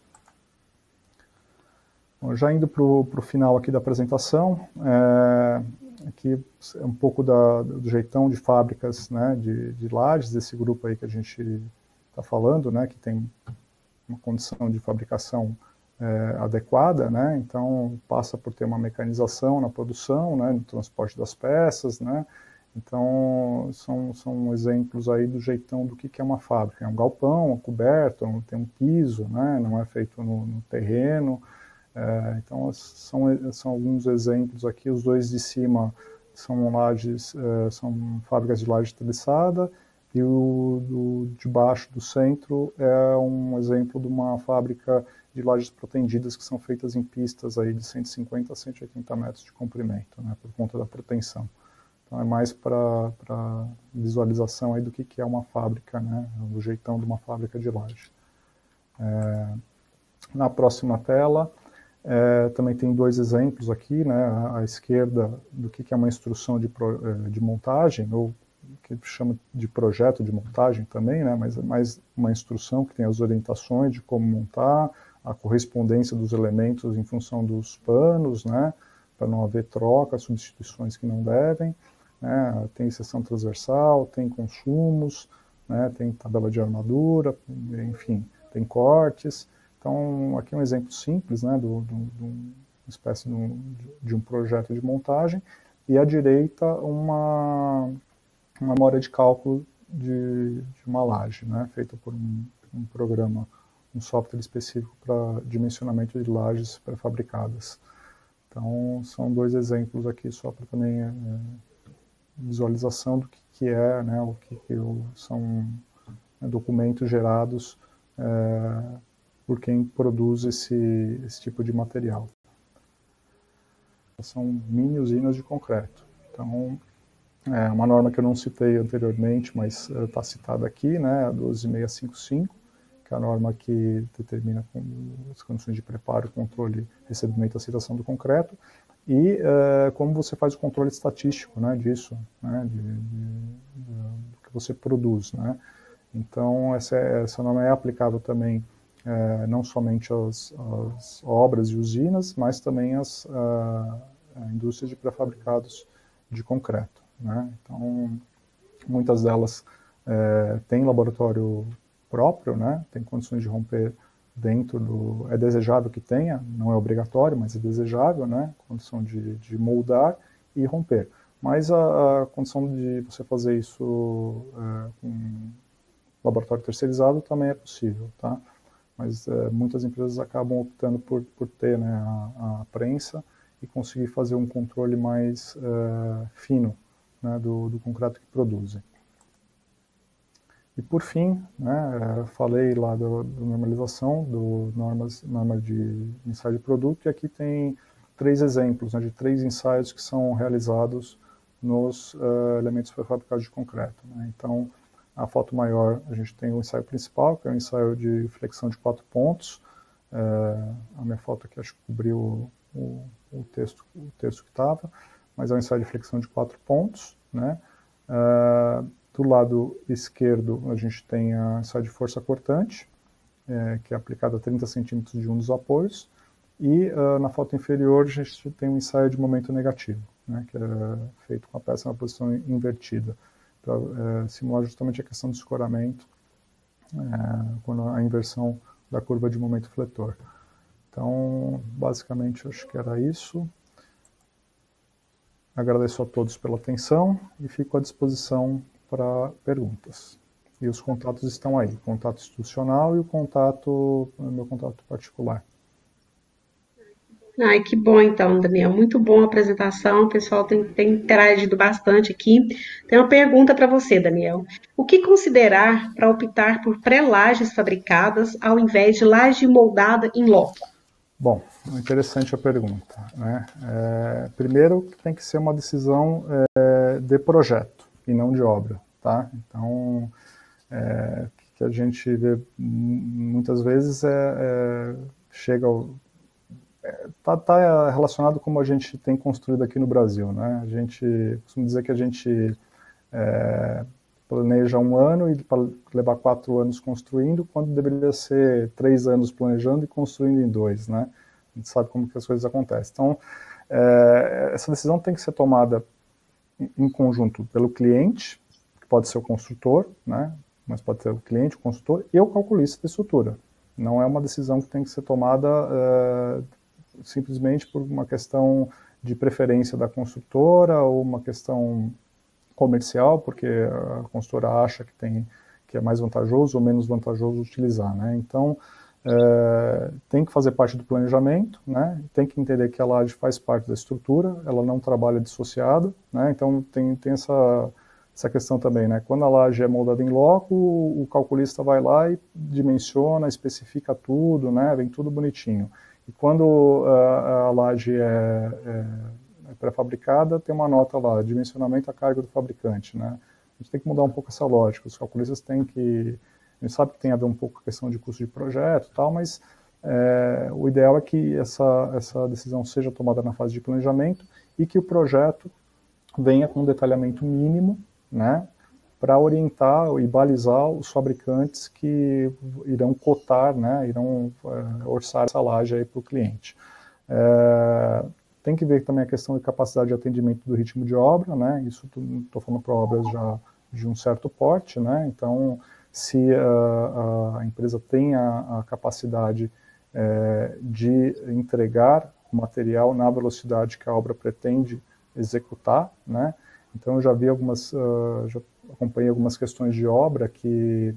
Bom, já indo para o final aqui da apresentação, é, aqui é um pouco da, do jeitão de fábricas, né, de, de lajes, desse grupo aí que a gente está falando, né, que tem uma condição de fabricação é, adequada, né, então passa por ter uma mecanização na produção, né, no transporte das peças, né. Então, são, são exemplos aí do jeitão do que, que é uma fábrica. É um galpão, uma coberta, um, tem um piso, né, não é feito no, no terreno. É, então, são, são alguns exemplos aqui. Os dois de cima são lajes, é, são fábricas de laje treliçada, e o do, de baixo, do centro, é um exemplo de uma fábrica de lajes protendidas que são feitas em pistas aí de cento e cinquenta a cento e oitenta metros de comprimento, né, por conta da proteção. Então, é mais para visualização aí do que, que é uma fábrica, né, do jeitão de uma fábrica de laje. É, na próxima tela, É, também tem dois exemplos aqui, né, à, à esquerda, do que, que é uma instrução de, pro, de montagem, ou que chama de projeto de montagem também, né, mas é mais uma instrução que tem as orientações de como montar, a correspondência dos elementos em função dos panos, né, para não haver troca, substituições que não devem, né, tem seção transversal, tem consumos, né, tem tabela de armadura, enfim, tem cortes. Então, aqui é um exemplo simples, né, do, do, do, uma espécie de um, de um projeto de montagem, e à direita uma, uma memória de cálculo de, de uma laje, né, feita por um, um programa, um software específico para dimensionamento de lajes pré-fabricadas. Então, são dois exemplos aqui só para também é, visualização do que, que é, né, o que, que são é, documentos gerados é, por quem produz esse, esse tipo de material. São mini usinas de concreto. Então, é uma norma que eu não citei anteriormente, mas está uh, citada aqui, né, a doze mil seiscentos e cinquenta e cinco, que é a norma que determina as condições de preparo, controle, recebimento e aceitação do concreto, e uh, como você faz o controle estatístico, né, disso, né, de, de, de, do que você produz, né. Então, essa, essa norma é aplicável também É, não somente as, as obras e usinas, mas também as a, a indústrias de pré-fabricados de concreto, né? Então, muitas delas é, têm laboratório próprio, né? Tem condições de romper dentro do... É desejável que tenha, não é obrigatório, mas é desejável, né? Condição de, de moldar e romper. Mas a, a condição de você fazer isso é, com laboratório terceirizado também é possível, tá? Mas é, muitas empresas acabam optando por, por ter, né, a, a prensa e conseguir fazer um controle mais é, fino, né, do, do concreto que produzem. E por fim, né, falei lá da normalização, do normas, norma de ensaio de produto, e aqui tem três exemplos, né, de três ensaios que são realizados nos uh, elementos pré-fabricados de concreto, né. Então, a foto maior, a gente tem o ensaio principal, que é o ensaio de flexão de quatro pontos. É, a minha foto aqui acho que cobriu o, o, texto, o texto que estava, mas é um ensaio de flexão de quatro pontos, né? É, do lado esquerdo, a gente tem o ensaio de força cortante, é, que é aplicado a trinta centímetros de um dos apoios, e uh, na foto inferior a gente tem um ensaio de momento negativo, né, que é feito com a peça na posição invertida, para é, simular justamente a questão do escoramento, é, quando a inversão da curva de momento fletor. Então, basicamente, acho que era isso. Agradeço a todos pela atenção e fico à disposição para perguntas. E os contatos estão aí, o contato institucional e o contato, meu contato particular. Ai, que bom então, Daniel. Muito bom a apresentação. O pessoal tem, tem interagido bastante aqui. Tem uma pergunta para você, Daniel. O que considerar para optar por pré-lajes fabricadas ao invés de laje moldada em loco? Bom, interessante a pergunta, né? É, primeiro, tem que ser uma decisão é, de projeto e não de obra, tá? Então, é, o que a gente vê muitas vezes é, é chega ao Está tá relacionado com como a gente tem construído aqui no Brasil, né? A gente costuma dizer que a gente é, planeja um ano e para levar quatro anos construindo, quando deveria ser três anos planejando e construindo em dois, né? A gente sabe como que as coisas acontecem. Então, é, essa decisão tem que ser tomada em conjunto pelo cliente, que pode ser o construtor, né? Mas pode ser o cliente, o consultor e o calculista de estrutura. Não é uma decisão que tem que ser tomada é, simplesmente por uma questão de preferência da construtora ou uma questão comercial, porque a construtora acha que, tem, que é mais vantajoso ou menos vantajoso utilizar, né? Então, é, tem que fazer parte do planejamento, né? Tem que entender que a laje faz parte da estrutura, ela não trabalha dissociada, né? Então, tem, tem essa, essa questão também, né? Quando a laje é moldada em loco, o calculista vai lá e dimensiona, especifica tudo, né? Vem tudo bonitinho. E quando a, a laje é, é, é pré-fabricada, tem uma nota lá, dimensionamento a carga do fabricante, né? A gente tem que mudar um pouco essa lógica. Os calculistas têm que... A gente sabe que tem a ver um pouco com a questão de custo de projeto e tal, mas é, o ideal é que essa, essa decisão seja tomada na fase de planejamento e que o projeto venha com um detalhamento mínimo, né, para orientar e balizar os fabricantes que irão cotar, né, irão é, orçar essa laje para o cliente. É, tem que ver também a questão de capacidade de atendimento do ritmo de obra, né, isso estou falando para obras já de um certo porte, né, então se a, a empresa tem a, a capacidade é, de entregar o material na velocidade que a obra pretende executar, né, então eu já vi algumas, uh, já acompanhei algumas questões de obra que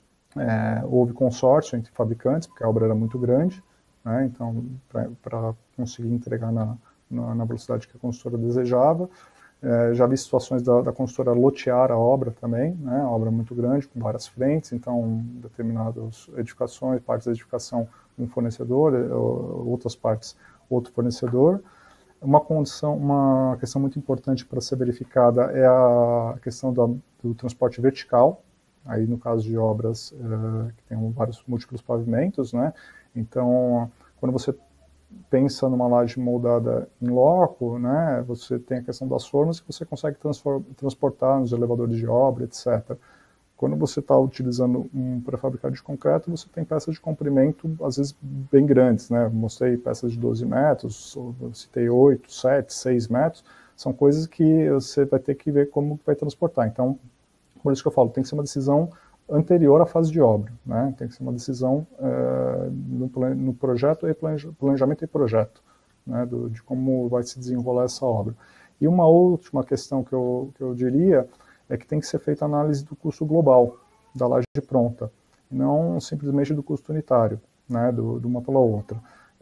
é, houve consórcio entre fabricantes, porque a obra era muito grande, né, então para conseguir entregar na, na, na velocidade que a construtora desejava. É, já vi situações da, da construtora lotear a obra também, né, a obra é muito grande, com várias frentes, então determinadas edificações, partes da edificação um fornecedor, outras partes outro fornecedor. Uma condição, uma questão muito importante para ser verificada é a questão da, do transporte vertical, aí no caso de obras uh, que tem vários múltiplos pavimentos, né, então quando você pensa numa laje moldada em loco, né, você tem a questão das formas que você consegue transportar nos elevadores de obra, etcétera. Quando você está utilizando um pré-fabricado de concreto, você tem peças de comprimento, às vezes, bem grandes, né? Mostrei peças de doze metros, citei oito, sete, seis metros, são coisas que você vai ter que ver como vai transportar. Então, por isso que eu falo, tem que ser uma decisão anterior à fase de obra, né? Tem que ser uma decisão uh, no, no projeto e planejamento e projeto, né? Do, de como vai se desenrolar essa obra. E uma última questão que eu, que eu diria é que tem que ser feita a análise do custo global da laje pronta, não simplesmente do custo unitário, né? Do, de uma pela outra.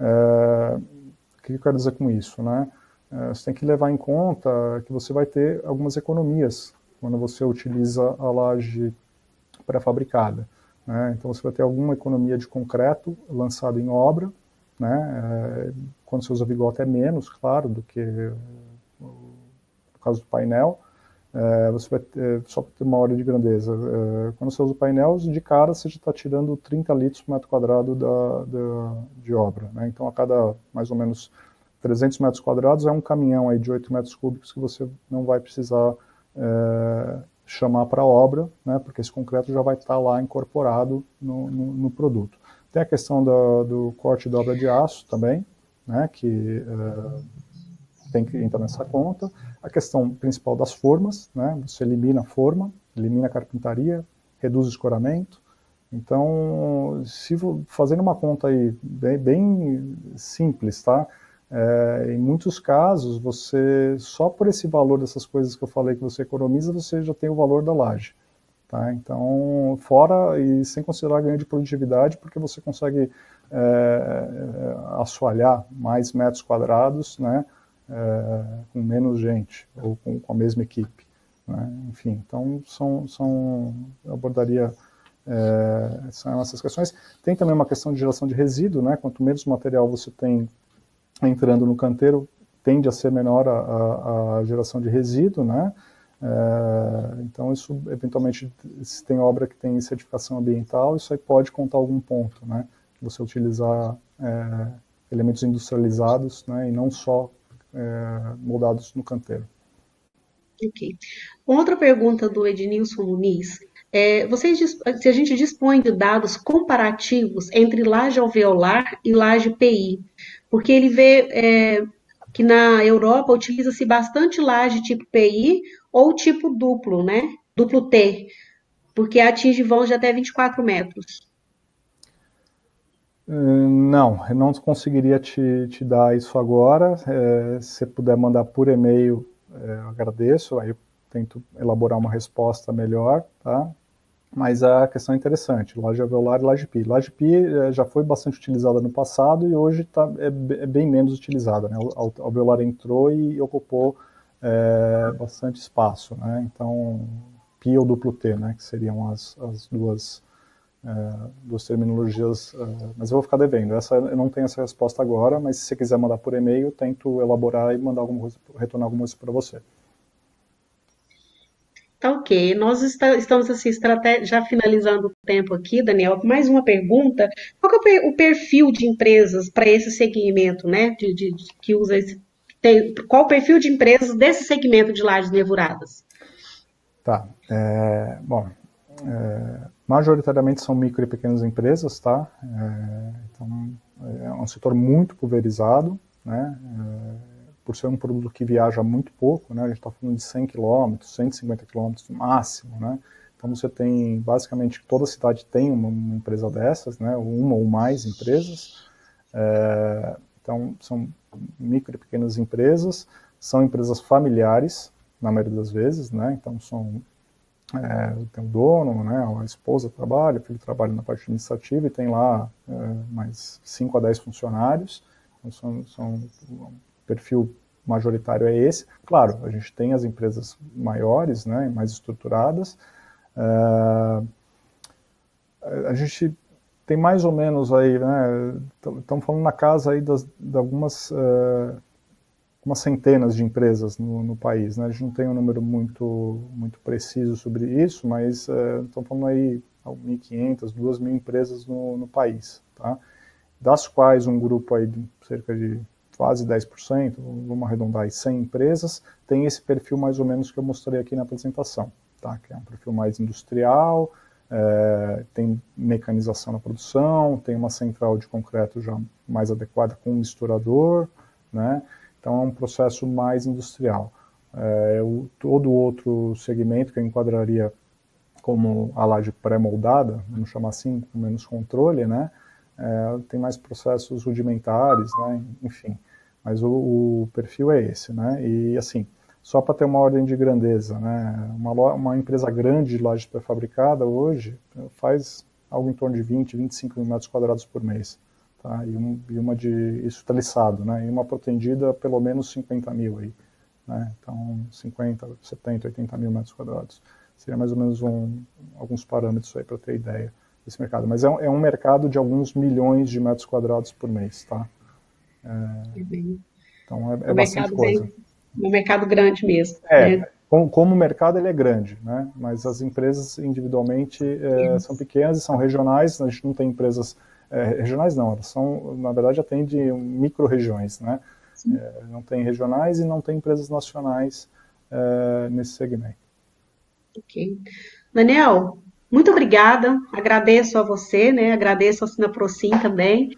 É, o que eu quero dizer com isso, né? É, você tem que levar em conta que você vai ter algumas economias quando você utiliza a laje pré-fabricada, né? Então você vai ter alguma economia de concreto lançado em obra, né? É, quando você usa vigote é menos, claro, do que no caso do painel. É, você vai ter, só para ter uma ordem de grandeza, é, quando você usa o painel, de cara você já está tirando trinta litros por metro quadrado da, da, de obra, né? Então a cada mais ou menos trezentos metros quadrados é um caminhão aí de oito metros cúbicos que você não vai precisar é, chamar para a obra, né, porque esse concreto já vai estar tá lá incorporado no, no, no produto. Tem a questão da, do corte de obra de aço também, né, que é, tem que entrar nessa conta. A questão principal das formas, né, você elimina a forma, elimina a carpintaria, reduz o escoramento. Então, se fazendo uma conta aí bem, bem simples, tá? É, em muitos casos, você, só por esse valor dessas coisas que eu falei que você economiza, você já tem o valor da laje. Tá? Então, fora e sem considerar ganho de produtividade, porque você consegue é, assoalhar mais metros quadrados, né, é, com menos gente, ou com, com a mesma equipe. Né? Enfim, então, são, são, eu abordaria é, são essas questões. Tem também uma questão de geração de resíduo, né? Quanto menos material você tem entrando no canteiro, tende a ser menor a, a, a geração de resíduo, né? É, então isso, eventualmente, se tem obra que tem certificação ambiental, isso aí pode contar algum ponto, né? Você utilizar é, elementos industrializados, né? E não só é, moldados no canteiro. Ok. Outra pergunta do Ednilson Muniz. É, vocês, se a gente dispõe de dados comparativos entre laje alveolar e laje P I, porque ele vê é, que na Europa utiliza-se bastante laje tipo P I ou tipo duplo, né? Duplo T, porque atinge vãos de até vinte e quatro metros. Não, eu não conseguiria te, te dar isso agora. É, se puder mandar por e-mail, é, eu agradeço, aí eu tento elaborar uma resposta melhor, tá? Mas a questão é interessante, laje alveolar e laje P I. Laje P I já foi bastante utilizada no passado e hoje tá, é, é bem menos utilizada, né? O alveolar entrou e ocupou é, bastante espaço, né? Então, P I ou duplo T, né? Que seriam as, as duas, é, duas terminologias, é, mas eu vou ficar devendo. Essa, eu não tenho essa resposta agora, mas se você quiser mandar por e-mail, eu tento elaborar e mandar alguma coisa, retornar alguma coisa para você. Tá ok. Nós está- estamos assim, estrate- já finalizando o tempo aqui, Daniel. Mais uma pergunta. Qual que é o per- o perfil de empresas para esse segmento, né? De, de- de- que usa esse. Tem, qual o perfil de empresas desse segmento de lajes nevuradas? Tá. É, bom, é, majoritariamente são micro e pequenas empresas, tá? É, então, é um setor muito pulverizado, né? É, por ser um produto que viaja muito pouco, né? A gente está falando de cem quilômetros, cento e cinquenta quilômetros no máximo, né? Então você tem, basicamente, toda cidade tem uma, uma empresa dessas, né? Uma ou mais empresas. É, então, são micro e pequenas empresas, são empresas familiares, na maioria das vezes, né? Então, são, é, tem o dono, né? A esposa trabalha, o filho trabalha na parte administrativa e tem lá é, mais cinco a dez funcionários. Então, são, são, o perfil majoritário é esse. Claro, a gente tem as empresas maiores, né? Mais estruturadas. É, a gente tem mais ou menos aí, né, estamos falando na casa aí das, de algumas uh, umas centenas de empresas no, no país, né, a gente não tem um número muito, muito preciso sobre isso, mas uh, estamos falando aí mil e quinhentas, duas mil empresas no, no país, tá? Das quais um grupo aí de cerca de quase dez por cento, vamos arredondar aí, cem empresas, tem esse perfil mais ou menos que eu mostrei aqui na apresentação, tá? Que é um perfil mais industrial, É, tem mecanização na produção, tem uma central de concreto já mais adequada com um misturador, né? Então é um processo mais industrial. É, o, todo outro segmento que eu enquadraria como a laje pré-moldada, vamos chamar assim, com menos controle, né? É, tem mais processos rudimentares, né? Enfim, mas o, o perfil é esse, né? E assim, só para ter uma ordem de grandeza, né? Uma, uma empresa grande de laje pré-fabricada hoje faz algo em torno de vinte, vinte e cinco mil metros quadrados por mês, tá? E, um, e uma de isso treliçado, né? E uma pretendida pelo menos cinquenta mil aí, né? Então cinquenta, setenta, oitenta mil metros quadrados. Seria mais ou menos um, alguns parâmetros aí para ter ideia desse mercado. Mas é um, é um mercado de alguns milhões de metros quadrados por mês, tá? É, então é, É é um bastante mercado coisa. bem, um mercado grande mesmo, né? É, como, como o mercado ele é grande, né? Mas as empresas individualmente é, são pequenas e são regionais, a gente não tem empresas é, regionais não, elas são, na verdade, atendem micro-regiões, né? É, não tem regionais e não tem empresas nacionais é, nesse segmento. Ok. Daniel, muito obrigada. Agradeço a você, né? Agradeço a Sinaprocin também,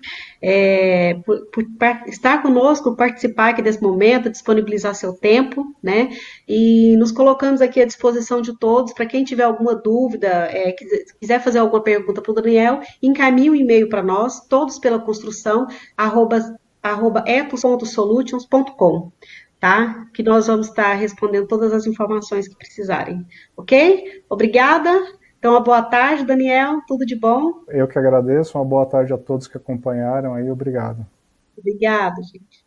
é, por, por par- estar conosco, participar aqui desse momento, disponibilizar seu tempo, né? E nos colocamos aqui à disposição de todos. Para quem tiver alguma dúvida, é, quiser, quiser fazer alguma pergunta para o Daniel, encaminhe um e-mail para nós, todos pela construção, arroba, arroba etos ponto solutions ponto com. Tá? Que nós vamos estar respondendo todas as informações que precisarem. Ok? Obrigada. Então, uma boa tarde, Daniel. Tudo de bom? Eu que agradeço, uma boa tarde a todos que acompanharam aí, obrigado. Obrigada, gente.